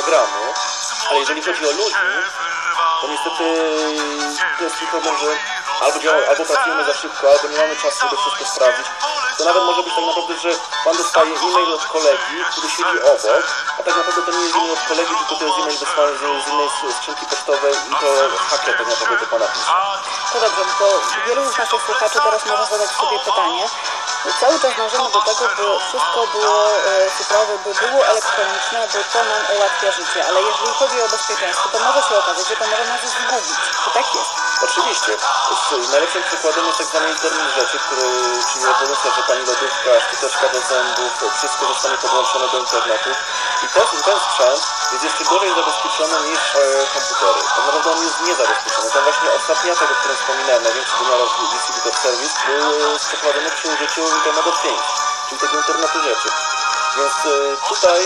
programy, ale jeżeli chodzi o ludzi, to niestety to jest ten problem, że albo pracujemy za szybko, albo nie mamy czasu, żeby wszystko sprawdzić. To nawet może być tak naprawdę, że pan dostaje e-mail od kolegi, który siedzi obok, a tak naprawdę to nie jest e-mail od kolegi, tylko to jest e-mail wysłany z innej skrzynki pocztowej i to haker tak naprawdę do pana pisze. To dobrze, bo wielu z naszych słuchaczy teraz może zadać sobie pytanie. Cały czas dążymy do tego, by wszystko było cyfrowe, by było elektroniczne, bo to nam ułatwia życie. Ale jeżeli chodzi o bezpieczeństwo, to może się okazać, że to może nas zgubić. Czy tak jest? Oczywiście. Najlepszym przykładem jest tak zwany internet rzeczy, czyli rewolucja, że pani lodówka, szczoteczka do zębów, wszystko zostanie podłączone do internetu. I ten sprzęt jest jeszcze gorzej zabezpieczony niż komputery. Tak naprawdę on jest niezabezpieczony. Ten właśnie ostatni atak, o którym wspominałem, największy wymiarowy Distributed Service, był przeprowadzony przy użyciu Internet of Things, czyli tego internetu rzeczy. Więc tutaj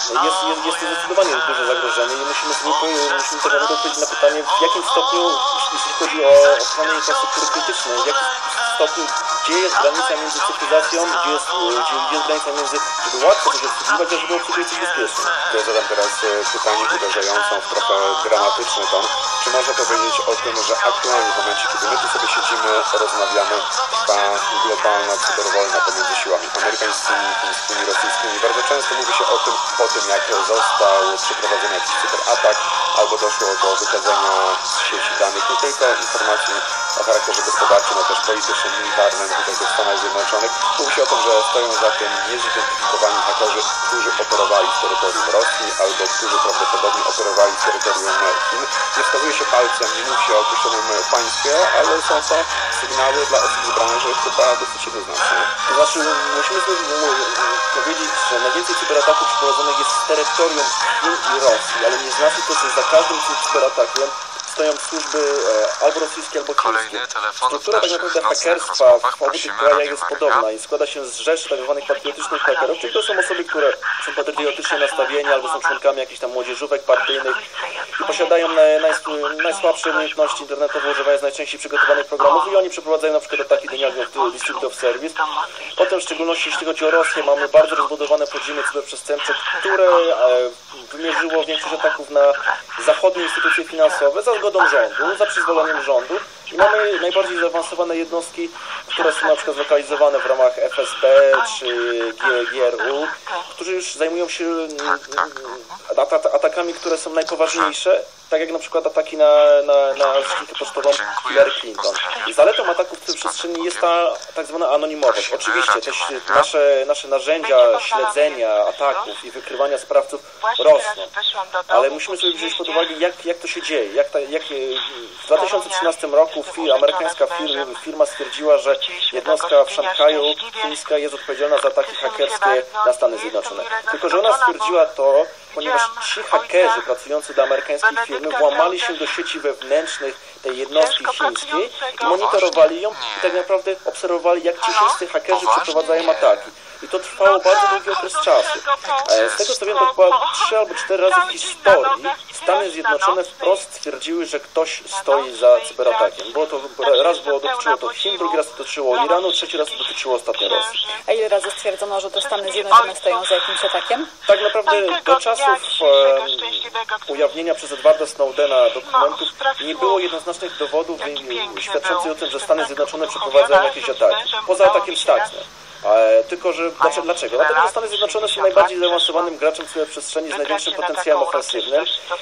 jest to zdecydowanie duże zagrożenie i musimy tak naprawdę odpowiedzieć na pytanie, w jakim stopniu, jeśli chodzi o ochronę infrastruktury krytycznej, w jakim stopniu, gdzie jest granica między cyfryzacją, gdzie jest granica między, żeby łatwo coś obsługiwać, a żeby obsługiwać coś bezpiecznie. Ja zadam teraz pytanie uderzającą w trochę dramatyczny ton. Czy można powiedzieć o tym, że aktualnie w momencie, kiedy my tu sobie siedzimy, rozmawiamy, ta globalna cyberwojna pomiędzy siłami amerykańskimi, chińskimi, rosyjskimi, bardzo często mówi się o tym, po tym jak został przeprowadzony jakiś cyberatak, albo doszło do wykazania z sieci danych, nie tylko informacji o charakterze gospodarczym, ale też politycznym, militarnym, tutaj w Stanach Zjednoczonych. Mówi się o tym, że stoją za tym niezidentyfikowani hakerzy, którzy operowali z terytorium Rosji, albo którzy prawdopodobnie operowali z terytorium Chin. Nie wskazuje się palcem, nie mówi się o określonym państwie, ale są to sygnały dla osób wybranych, że chyba dosyć jednoznaczne. To znaczy, musimy sobie powiedzieć, że najwięcej cyberataków przeprowadzonych jest z terytorium Chin i Rosji, ale nie znaczy to, że za każdym tym cyberatakiem stoją służby albo rosyjskie, albo chińskie. Struktura tak naprawdę hakerstwa w obu tych krajach jest podobna i składa się z rzeszy tak zwanych patriotycznych hakerów, czyli to są osoby, które są patriotycznie nastawieni albo są członkami jakichś tam młodzieżówek partyjnych i posiadają najsłabsze umiejętności internetowe, używając najczęściej przygotowanych programów i oni przeprowadzają na przykład ataki do Distributed Service. Potem w szczególności jeśli chodzi o Rosję, mamy bardzo rozbudowane podziemie cyberprzestępcze, które wymierzyło większość ataków na zachodnie instytucje finansowe za zgodą rządu, za przyzwoleniem rządu i mamy najbardziej zaawansowane jednostki, które są na przykład zlokalizowane w ramach FSB czy GRU, którzy już zajmują się atakami, które są najpoważniejsze, tak jak na przykład ataki na skrzynkę pocztową Hillary Clinton. I zaletą ataków w tej przestrzeni jest ta tak zwana anonimowość. Oczywiście też nasze narzędzia śledzenia ataków i wykrywania sprawców rosną, ale musimy sobie wziąć pod uwagę, jak to się dzieje. W 2013 roku amerykańska firma stwierdziła, że jednostka w Szanghaju chińska jest odpowiedzialna za ataki hakerskie na Stany Zjednoczone. Tylko że ona stwierdziła to, ponieważ ci hakerzy pracujący dla amerykańskiej firmy włamali się do sieci wewnętrznych tej jednostki chińskiej i monitorowali ją i tak naprawdę obserwowali, jak ci chińscy hakerzy przeprowadzają ataki. I to trwało bardzo długi okres czasu. Z tego co wiem, to chyba 3 albo 4 razy w historii Stany Zjednoczone wprost stwierdziły, że ktoś stoi za cyberatakiem. Raz dotyczyło to Chin, drugi raz dotyczyło Iranu, trzeci raz dotyczyło ostatnio Rosji. A ile razy stwierdzono, że to Stany Zjednoczone stoją za jakimś atakiem? Tak naprawdę do czasów ujawnienia przez Edwarda Snowdena dokumentów nie było jednoznacznych dowodów świadczących o tym, że Stany Zjednoczone przeprowadzają jakieś ataki. Poza atakiem Stuxnet. Tylko, że dlaczego? Dlatego, że Stany Zjednoczone są najbardziej zaawansowanym graczem w cyberprzestrzeni z największym potencjałem ofensywnym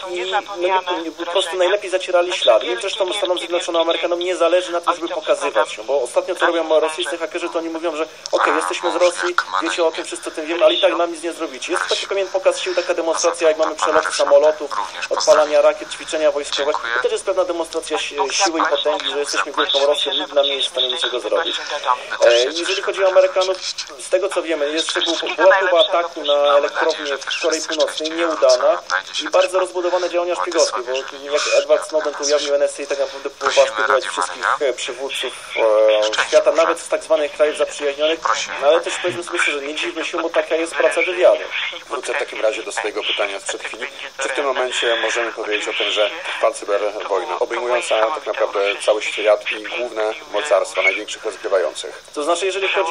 i po prostu najlepiej zacierali ślady. Im zresztą Stanom Zjednoczonym, Amerykanom nie zależy na tym, żeby pokazywać się, bo ostatnio co robią rosyjscy hakerzy, to oni mówią, że okej, jesteśmy z Rosji, wiecie o tym, wszyscy o tym wiemy, ale i tak nam nic nie zrobicie. Jest taki pewien pokaz sił, taka demonstracja, jak mamy przeloty samolotów, odpalania rakiet, ćwiczenia wojskowe. To też jest pewna demonstracja siły i potęgi, że jesteśmy wielką Rosją, nikt nam nie jest w stanie niczego zrobić. Jeżeli chodzi o Amerykanów, z tego co wiemy, była próba ataku na elektrownię w Korei Północnej, nieudana i bardzo rozbudowane działania szpiegowskie, bo jak Edward Snowden tu ujawnił NSA, tak naprawdę próbowała szpiegować wszystkich przywódców świata, nawet z tak zwanych krajów zaprzyjaźnionych, ale też powiedzmy sobie szczerze, nie dziwmy się, bo taka jest praca wywiadu. Wrócę w takim razie do swojego pytania sprzed chwili. Czy w tym momencie możemy powiedzieć o tym, że trwa cyberwojna, obejmująca tak naprawdę cały świat i główne mocarstwa, największych rozgrywających? To znaczy, jeżeli chodzi, nie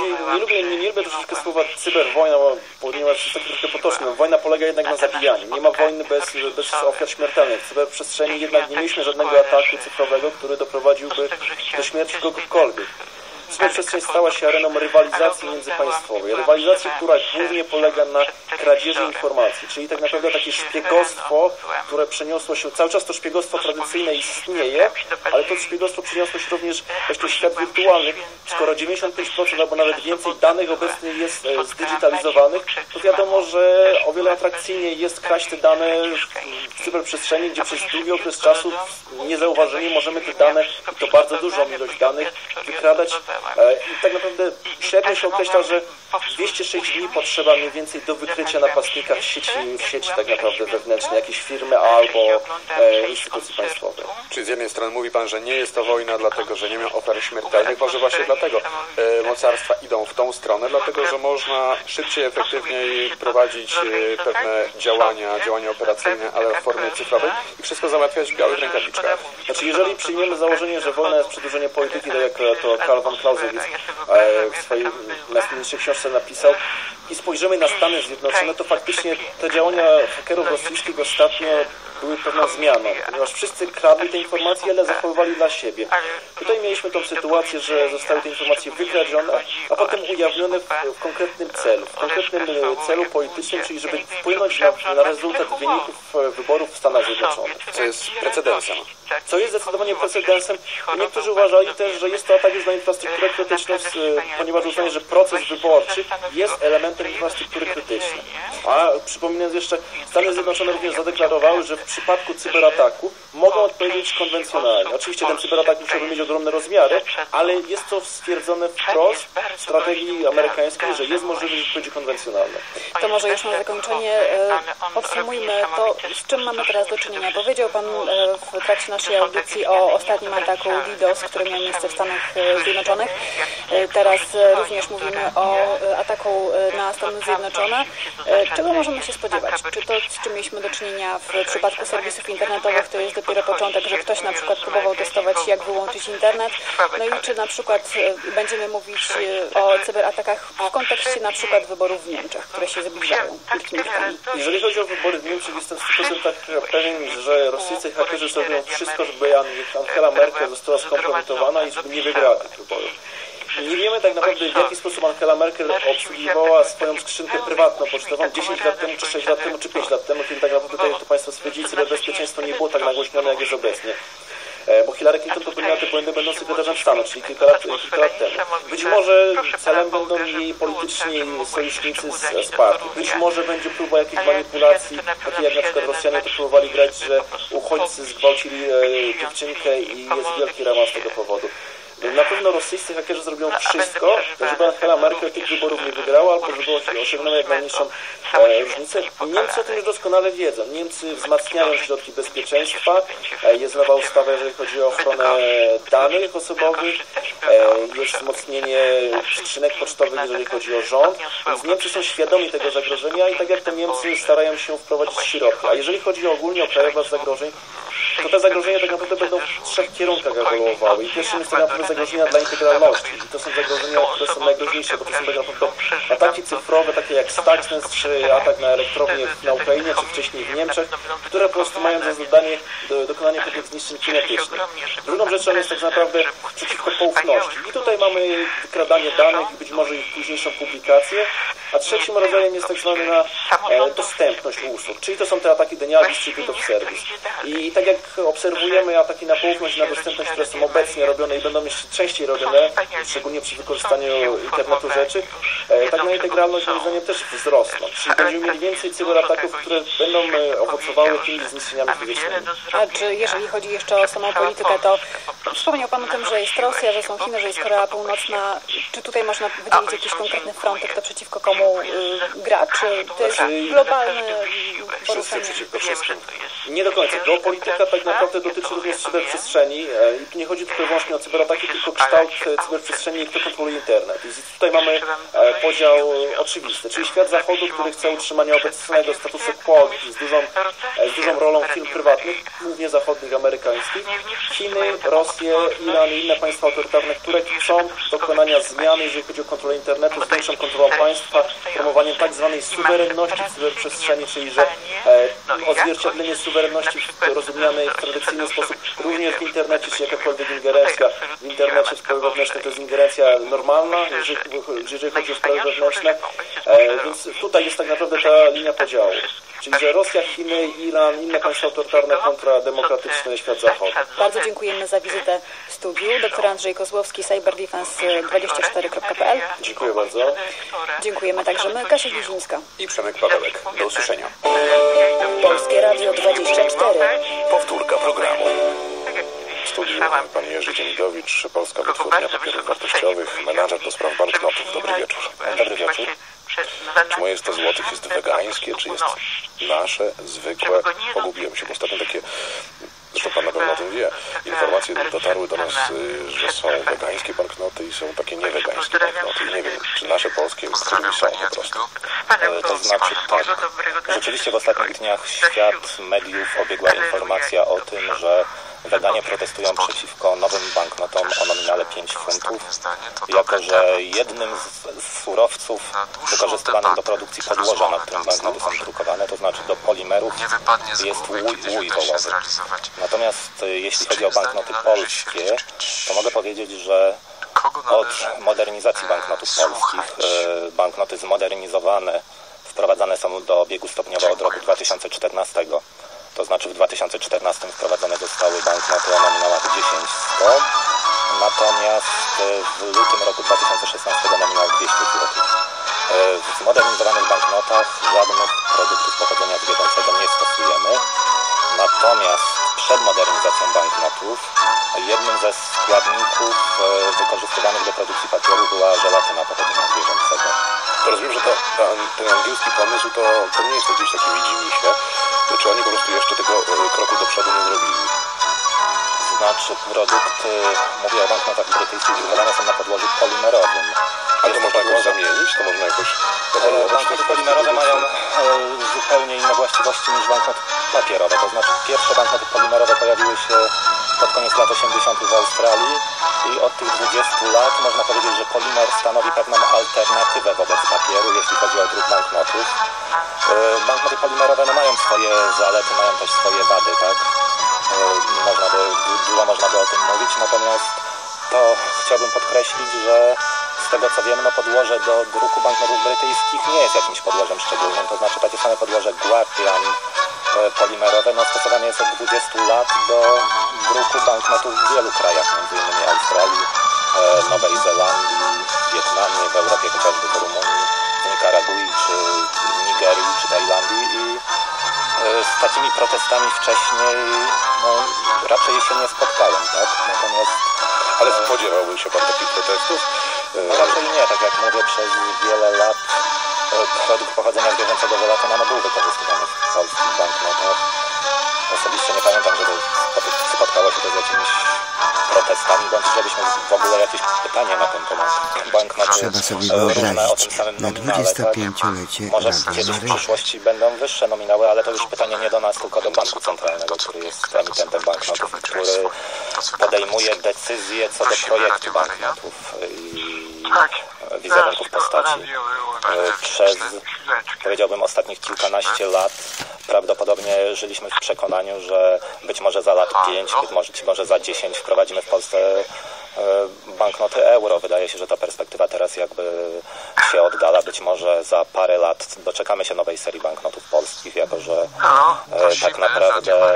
nie lubię troszeczkę słowa cyberwojna, ponieważ jest takie troszkę potoczne. Wojna polega jednak na zabijaniu. Nie ma wojny bez ofiar śmiertelnych. W cyberprzestrzeni jednak nie mieliśmy żadnego ataku cyfrowego, który doprowadziłby do śmierci kogokolwiek. Cyberprzestrzeń stała się areną rywalizacji międzypaństwowej. Rywalizacji, która głównie polega na kradzieży informacji, czyli tak naprawdę takie szpiegostwo, które przeniosło się, cały czas to szpiegostwo tradycyjne istnieje, ale to szpiegostwo przeniosło się również właśnie w świat wirtualny. Skoro 95% albo nawet więcej danych obecnie jest zdigitalizowanych, to wiadomo, że o wiele atrakcyjniej jest kraść te dane w cyberprzestrzeni, gdzie przez długi okres czasu niezauważeni możemy te dane, i to bardzo dużą ilość danych, wykradać. I tak naprawdę średnio się określa, że 206 dni potrzeba mniej więcej do wykrycia napastnika w sieci tak naprawdę wewnętrznej, jakiejś firmy albo instytucji państwowej. Czyli z jednej strony mówi Pan, że nie jest to wojna dlatego, że nie ma ofiar śmiertelnych, może właśnie dlatego mocarstwa idą w tą stronę, dlatego, że można szybciej, efektywniej prowadzić pewne działania operacyjne, ale w formie cyfrowej i wszystko załatwiać w białych rękawiczkach. Znaczy, jeżeli przyjmiemy założenie, że wojna jest przedłużeniem polityki, tak jak to Karl von Clausewitz w swojej najsłynniejszej książce napisał, i spojrzymy na Stany Zjednoczone, to faktycznie te działania hakerów rosyjskich ostatnio były pewną zmianą, ponieważ wszyscy kradli te informacje, ale zachowywali dla siebie. Tutaj mieliśmy tą sytuację, że zostały te informacje wykradzione, a potem ujawnione w konkretnym celu politycznym, czyli żeby wpłynąć na rezultat wyników wyborów w Stanach Zjednoczonych. Co jest precedensem. Co jest zdecydowanie precedensem. Niektórzy uważali też, że jest to atak już na infrastrukturę krytyczną, ponieważ uznają, że proces wyborczy jest elementem infrastruktury krytycznej. A przypominając jeszcze, Stany Zjednoczone również zadeklarowały, że w przypadku cyberataku mogą odpowiedzieć konwencjonalnie. Oczywiście ten cyberatak musiałby mieć ogromne rozmiary, ale jest to stwierdzone wprost w strategii amerykańskiej, że jest możliwość odpowiedzi konwencjonalnej. To może już na zakończenie podsumujmy to, z czym mamy teraz do czynienia. Powiedział Pan w trakcie naszej audycji o ostatnim ataku DDoS, który miał miejsce w Stanach Zjednoczonych. Teraz również mówimy o ataku na Stany Zjednoczone. Czego możemy się spodziewać? Czy to, z czym mieliśmy do czynienia w przypadku serwisów internetowych, to jest dopiero początek, że ktoś na przykład próbował testować, jak wyłączyć internet? No i czy na przykład będziemy mówić o cyberatakach w kontekście na przykład wyborów w Niemczech, które się zbliżają? Jeżeli chodzi o wybory w Niemczech, jestem w 100% pewien, że rosyjscy hakerzy zrobią wszystko, żeby Angela Merkel została skompromitowana i żeby nie wygrała tych wyborów. Nie wiemy tak naprawdę, w jaki sposób Angela Merkel obsługiwała swoją skrzynkę prywatną pocztową 10 lat temu, czy 6 lat temu, czy 5 lat temu, kiedy tak naprawdę, tak jak to Państwo stwierdzili, cyberbezpieczeństwo nie było tak nagłośnione, jak jest obecnie. Bo Hillary Clinton popełniła te błędy będąc sekretarzem stanu, czyli kilka lat temu. Być może celem będą jej polityczni sojusznicy z partii. Być może będzie próba jakiejś manipulacji, takiej jak na przykład Rosjanie to próbowali grać, że uchodźcy zgwałcili dziewczynkę i jest wielki remont z tego powodu. Na pewno rosyjscy hakerzy zrobią wszystko, żeby Angela Merkel tych wyborów nie wygrała, albo żeby osiągnęła jak najmniejszą różnicę. Niemcy o tym już doskonale wiedzą. Niemcy wzmacniają środki bezpieczeństwa, jest nowa ustawa, jeżeli chodzi o ochronę danych osobowych, jest wzmocnienie skrzynek pocztowych, jeżeli chodzi o rząd. Więc Niemcy są świadomi tego zagrożenia i tak jak to Niemcy starają się wprowadzić środki. A jeżeli chodzi ogólnie o krajowe zagrożeń, to te zagrożenia tak naprawdę będą w 3 kierunkach ewoluowały. I pierwszym jest tak naprawdę zagrożenia dla integralności. I to są zagrożenia, które są najgroźniejsze, bo to są tak naprawdę ataki cyfrowe, takie jak Stuxnet, czy atak na elektrownię na Ukrainie, czy wcześniej w Niemczech, które po prostu mają za zadanie dokonanie pewnych zniszczeń kinetycznych. Drugą rzeczą jest tak naprawdę przeciwko poufności. I tutaj mamy wykradanie danych i być może ich późniejszą publikację. A trzecim rodzajem jest tak zwany dostępność usług, czyli to są te ataki denial distributed service. I tak jak obserwujemy ataki na poufność i na dostępność, które są obecnie robione i będą jeszcze częściej robione, szczególnie przy wykorzystaniu internetu rzeczy, tak na integralność moim zdaniem też wzrosną. Czyli będziemy mieli więcej cyberataków, które będą owocowały jakimiś zniszczeniami fizycznymi. A czy jeżeli chodzi jeszcze o samą politykę, to wspomniał Pan o tym, że jest Rosja, że są Chiny, że jest Korea Północna. Czy tutaj można wydzielić jakieś konkretne fronty, kto przeciwko komu gra? Czy to jest globalne poruszenie? Nie do końca. Geopolityka tak naprawdę dotyczy również cyberprzestrzeni. I tu nie chodzi tylko i wyłącznie o cyberataki, tylko kształt cyberprzestrzeni i kto kontroluje internet. I tutaj mamy podział oczywisty, czyli świat zachodu, który chce utrzymania obecnego statusu quo z dużą rolą firm prywatnych, głównie zachodnich, amerykańskich. Chiny, Rosję, Iran i inne państwa autorytarne, które chcą dokonania zmian zmiany, jeżeli chodzi o kontrolę internetu, z większą kontrolą państwa, promowaniem tak zwanej suwerenności w cyberprzestrzeni, czyli że odzwierciedlenie suwerenności rozumianej w tradycyjny sposób również w internecie, czy jakakolwiek ingerencja w internecie w sprawy wewnętrzne to jest ingerencja normalna, jeżeli chodzi o sprawy wewnętrzne, więc tutaj jest tak naprawdę ta linia podziału. Czyli że Rosja, Chiny, Iran, inne państwa autorytarne kontra demokratyczny świat zachodni. Bardzo dziękujemy za wizytę w studiu. Dr Andrzej Kozłowski, cyberdefense24.pl. Dziękuję bardzo. Dziękujemy także my, Kasia Gizińska I Przemek Pawełek. Do usłyszenia. Polskie Radio 24. Powtórka programu. W studiu pan Jerzy Dziemidowicz, Polska Wytwórnia Papierów Wartościowych, menadżer do spraw banknotów. Dobry wieczór. Dobry wieczór. Czy moje 100 złotych jest wegańskie, czy jest nasze, zwykłe? Pogubiłem się, bo ostatnio takie, zresztą pan na pewno o tym wie, informacje dotarły do nas, że są wegańskie banknoty i są takie niewegańskie banknoty. Nie wiem, czy nasze polskie, którymi są po prostu. To znaczy tak, rzeczywiście w ostatnich dniach świat mediów obiegła informacja o tym, że weganie protestują przeciwko nowym banknotom o nominale 5 funtów, jako że jednym z surowców wykorzystywanych do produkcji podłoża, na którym banknoty są drukowane, to znaczy do polimerów, jest łój wołowy. Natomiast jeśli chodzi o banknoty polskie, to mogę powiedzieć, że od modernizacji banknotów polskich, banknoty zmodernizowane wprowadzane są do obiegu stopniowo od roku 2014. To znaczy w 2014 wprowadzone zostały banknoty o nominałach 10-100, natomiast w lutym roku 2016 nominał 200 zł. W zmodernizowanych banknotach żadnych produktów pochodzenia zwierzęcego nie stosujemy, natomiast przed modernizacją banknotów jednym ze składników wykorzystywanych do produkcji papieru była żelatyna pochodzenia zwierzęcego. To rozumiem, że ten angielski pomysł to nie jest to gdzieś takie widzimisię, czy oni po prostu jeszcze tego kroku do przodu nie zrobili? Znaczy produkty, mówię o banknotach brytyjskich, drukowane są na podłożu polimerowym. Ale to można jakoś zamienić? To można jakoś... Banknoty polimerowe mają zupełnie inne właściwości niż banknoty papierowe. To znaczy pierwsze banknoty polimerowe pojawiły się pod koniec lat 80. w Australii i od tych 20 lat można powiedzieć, że polimer stanowi pewną alternatywę wobec papieru, jeśli chodzi o druk banknotów. Banknoty polimerowe mają swoje zalety, mają też swoje wady, tak? Dużo można by o tym mówić, natomiast to chciałbym podkreślić, że z tego co wiem, podłoże do druku banknotów brytyjskich nie jest jakimś podłożem szczególnym, to znaczy takie same podłoże Guardian polimerowe stosowane jest od 20 lat do druku banknotów w wielu krajach, m.in. Australii, Nowej Zelandii, Wietnamie, w Europie chociażby w Rumunii, w Nikaragui, czy Nigerii, czy Tajlandii i z takimi protestami wcześniej raczej się nie spotkałem, tak? Natomiast... Ale spodziewałby się pan takich protestów? Raczej nie, tak jak mówię, przez wiele lat produkt pochodzenia zwierzęcego żelatyna był wykorzystywany w polskich banknotach. Osobiście nie pamiętam, żeby spotkało się to z jakimiś protestami, bądź żebyśmy w ogóle jakieś pytanie na ten temat. Banknoty trzeba sobie wyobrazić, o tym samym na nominale, 25-lecie Może Rady kiedyś w Maryja. przyszłości będą wyższe nominały, ale to już pytanie nie do nas, tylko do Banku Centralnego, który jest emitentem banknotów, który podejmuje decyzje co do projektu banknotów i wizerunków postaci. Przez, powiedziałbym, ostatnich kilkanaście lat prawdopodobnie żyliśmy w przekonaniu, że być może za lat 5, być może za 10 wprowadzimy w Polsce banknoty euro. Wydaje się, że ta perspektywa teraz jakby się oddala. Być może za parę lat doczekamy się nowej serii banknotów polskich, jako że tak naprawdę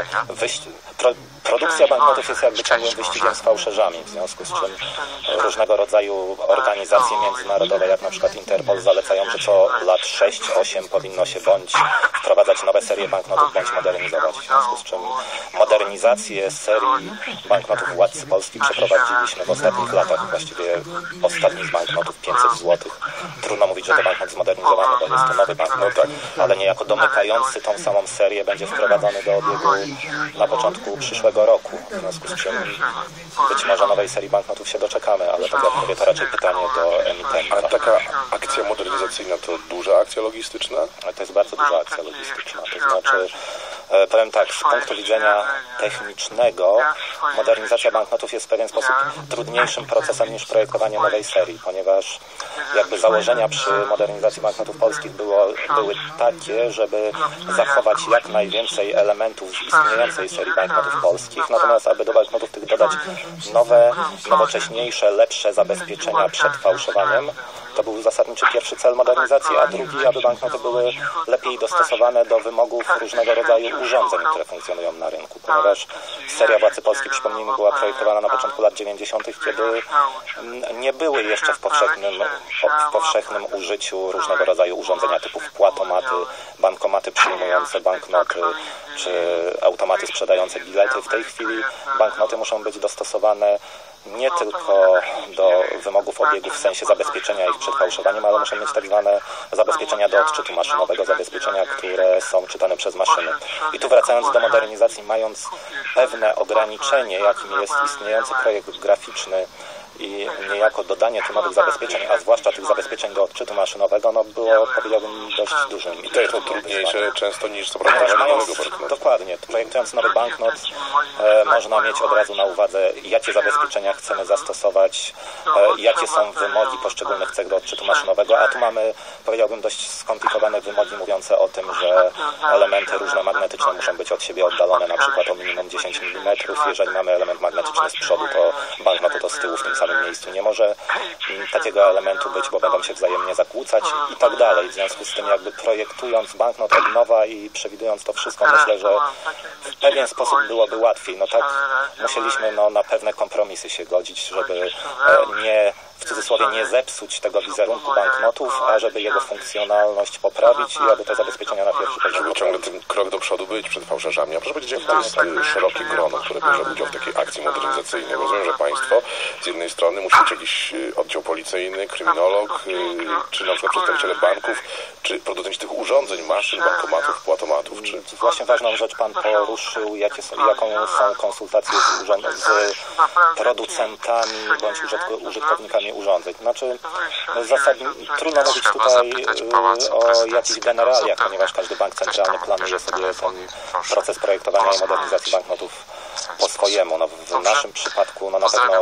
produkcja banknotów jest jakby ciągłym wyścigiem z fałszerzami, w związku z czym różnego rodzaju organizacje międzynarodowe, jak na przykład Interpol, zalecają, że co lat 6-8 powinno się bądź wprowadzać nowe serie banknotów, bądź modernizować, w związku z czym modernizację serii banknotów władcy Polski przeprowadziliśmy w ostatnich latach, właściwie ostatni z banknotów 500 zł. Trudno mówić, że to banknot zmodernizowany, bo jest to nowy banknot, ale niejako domykający tą samą serię będzie wprowadzony do obiegu na początku przyszłego roku, w związku z czym być może nowej serii banknotów się doczekamy, ale tak jak mówię, to raczej pytanie do emitenta. A taka akcja modernizacyjna to duża akcja logistyczna? To jest bardzo duża akcja logistyczna, to znaczy Powiem tak, z punktu widzenia technicznego modernizacja banknotów jest w pewien sposób trudniejszym procesem niż projektowanie nowej serii, ponieważ jakby założenia przy modernizacji banknotów polskich były takie, żeby zachować jak najwięcej elementów z istniejącej serii banknotów polskich, natomiast aby do banknotów tych dodać nowe, nowocześniejsze, lepsze zabezpieczenia przed fałszowaniem. To był zasadniczy pierwszy cel modernizacji, a drugi, aby banknoty były lepiej dostosowane do wymogów różnego rodzaju urządzeń, które funkcjonują na rynku, ponieważ seria Władcy Polskiej, przypomnijmy, była projektowana na początku lat 90., kiedy nie były jeszcze w powszechnym użyciu różnego rodzaju urządzenia typu wpłatomaty, bankomaty przyjmujące banknoty, czy automaty sprzedające bilety. W tej chwili banknoty muszą być dostosowane nie tylko do wymogów obiegu w sensie zabezpieczenia ich przed fałszowaniem, ale muszą mieć tak zwane zabezpieczenia do odczytu maszynowego, zabezpieczenia, które są czytane przez maszyny. I tu wracając do modernizacji, mając pewne ograniczenie, jakim jest istniejący projekt graficzny i niejako dodanie tych nowych zabezpieczeń, a zwłaszcza tych zabezpieczeń do odczytu maszynowego, no było, powiedziałbym, dość dużym. I to jest to trudniejsze często niż zaprojektowanie nowego banknotu. Dokładnie. Projektując nowy banknot można mieć od razu na uwadze, jakie zabezpieczenia chcemy zastosować, jakie są wymogi poszczególnych cech do odczytu maszynowego, a tu mamy, powiedziałbym, dość skomplikowane wymogi mówiące o tym, że elementy różne magnetyczne muszą być od siebie oddalone na przykład o minimum 10 mm. Jeżeli mamy element magnetyczny z przodu, to banknot to z tyłu w tym samym miejscu nie może takiego elementu być, bo będą się wzajemnie zakłócać i tak dalej. W związku z tym jakby projektując banknot od nowa i przewidując to wszystko, myślę, że w pewien sposób byłoby łatwiej. No tak musieliśmy na pewne kompromisy się godzić, żeby nie, w cudzysłowie, nie zepsuć tego wizerunku banknotów, a żeby jego funkcjonalność poprawić i aby te zabezpieczenia na pierwszy poziom żeby ciągle ten krok do przodu być przed fałszarzami. A proszę powiedzieć, jak to jest szerokie grono, które bierze udział w takiej akcji modernizacyjnej. Rozumiem, że państwo z jednej strony musi mieć jakiś oddział policyjny, kryminolog, czy na przykład przedstawiciele banków, czy producenci tych urządzeń, maszyn, bankomatów, płatomatów, czy... Właśnie ważną rzecz Pan poruszył, jaką są konsultacje z producentami bądź użytkownikami urządzeń. Znaczy, zasadnie trudno mówić tutaj o jakichś generaliach, ponieważ każdy bank centralny planuje sobie ten proces projektowania i modernizacji banknotów po swojemu. No, w naszym przypadku na pewno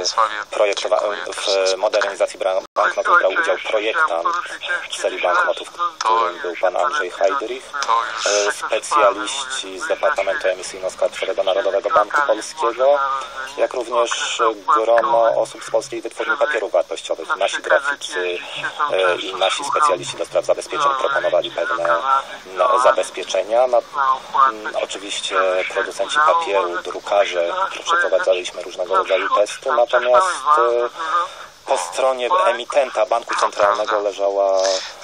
w modernizacji banknotów brał udział projektant serii banknotów, którym był pan Andrzej Heidrich, specjaliści z Departamentu Emisyjno-Skarbowego Narodowego Banku Polskiego, jak również grono osób z Polskiej Wytwórni Papierów Wartościowych. Nasi graficy i nasi specjaliści do spraw zabezpieczeń proponowali pewne zabezpieczenia. Oczywiście producenci papieru, drukarze, przeprowadzaliśmy różnego rodzaju testy, natomiast po stronie emitenta Banku Centralnego leżała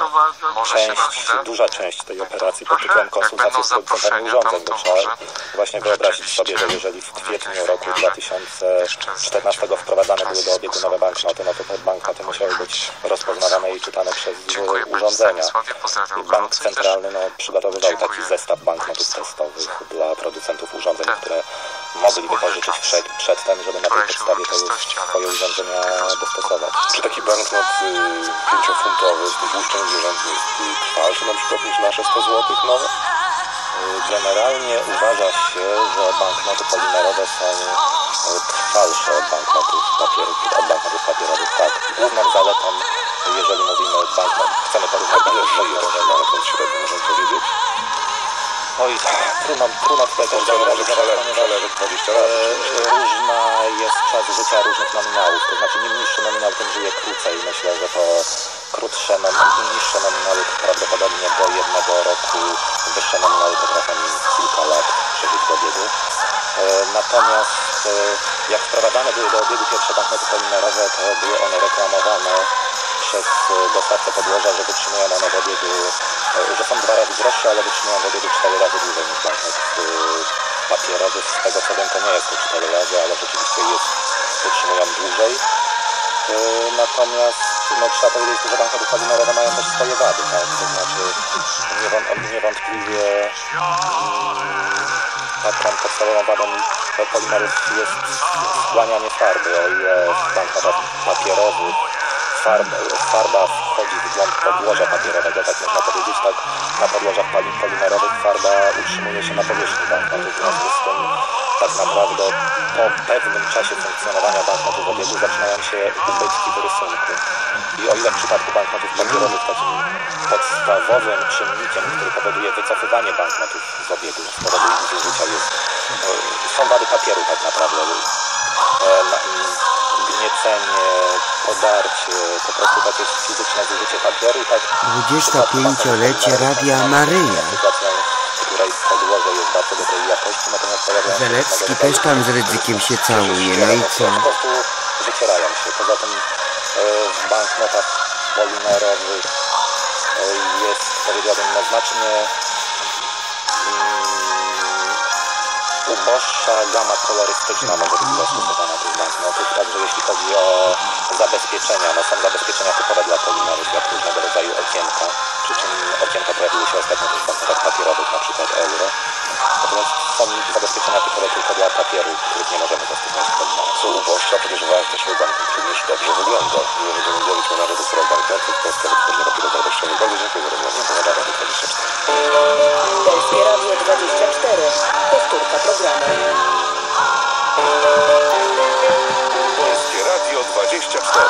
duża część tej operacji pod tytułem konsultacji z producentami urządzeń, bo trzeba właśnie wyobrazić sobie, że jeżeli w kwietniu roku 2014 wprowadzane były do obiegu nowe banknoty, no to te banknoty musiały być rozpoznawane i czytane przez urządzenia. I Bank Centralny przygotowywał taki zestaw banknotów testowych dla producentów urządzeń, które mogli wypożyczyć przedtem, żeby na tej podstawie te swoje urządzenia dostosować. Czy taki banknot 5-funtowy z tych uszczeń zwierzęcych jest trwalszy na przykład niż nasze 100 zł nowe? Generalnie uważa się, że banknoty polimerowe są trwalsze od banknotów papierowych. Tak. Główną zaletą, jeżeli mówimy o chcemy porównać banknot średnio, można powiedzieć? Oj, trudno tutaj też zależy 20 lat. Różna jest czas życia różnych nominałów, to znaczy im niższy nominał, tym żyje krócej. Myślę, że to niższe nominały prawdopodobnie do 1 roku, wyższe nominały potrafią kilka lat przeżyć do obiegu. Natomiast jak wprowadzane były do obiegu pierwsze banknoty polimerowe, to były one reklamowane przez dostawcę podłoża, że wytrzymują one w obiegu, że są 2 razy droższe, ale wytrzymują w obiegu 4 razy dłużej niż banknot papierowych. Z tego co wiem, to nie jest to 4 razy, ale rzeczywiście wytrzymują dłużej. Natomiast trzeba powiedzieć, że banknoty polimerowe mają też swoje wady, tak? To znaczy niewątpliwie taką podstawową wadą polimerów jest skłanianie farby, o ile w banknotach papierowych farba wchodzi w głąb podłoża papierowego, tak można powiedzieć, tak na podłożach polimerowych farba utrzymuje się na powierzchni banknotów, w związku z tym tak naprawdę po pewnym czasie funkcjonowania banknotów w obiegu zaczynają się ubytki w rysunku. I o ile w przypadku banknotów papierowych takim podstawowym czynnikiem, który powoduje wycofywanie banknotów z obiegu, z powodu ich zużycia są wady papieru tak naprawdę. Gniecenie, podarcie, po prostu takie fizyczne zużycie papieru. Tak, 25-lecie Radia Maryja. W której podłoże jest bardzo dobrej jakości, natomiast pojawiają się... Zalewski też tam z Rydzykiem się całuje, no i co? Po prostu wycierają się. Poza tym w banknotach polimerowych jest, powiedziałbym, znacznie uboższa gama kolorystyczna może być zastosowana tych banknotów, także jeśli chodzi o zabezpieczenia, no są zabezpieczenia typowe dla polimerów, jak różnego rodzaju okienka, przy czym okienka pojawiły się ostatnio też w banknotach papierowych, na przykład euro. Natomiast są zabezpieczenia typowe tylko dla papieru, których nie możemy zastosować w polimerach. Co uboższa, podejrzewałem też banknot również dobrze wygląda. Nie będziemy mówić o nawet doktora banknotów, Polska Wytwórnia Papieru Wartościowego. Bardzo dziękuję za rozmowę. Powiada Radio 24. Polskie Radio 24. Powtórka programu. Polskie Radio 24.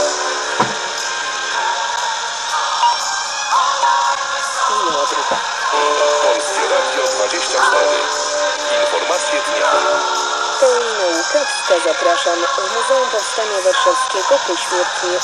Minęła druga. Polskie Radio 24. Informacje dnia. Paulina Łukawska, zapraszam. W Muzeum Powstania Warszawskiego po śmierci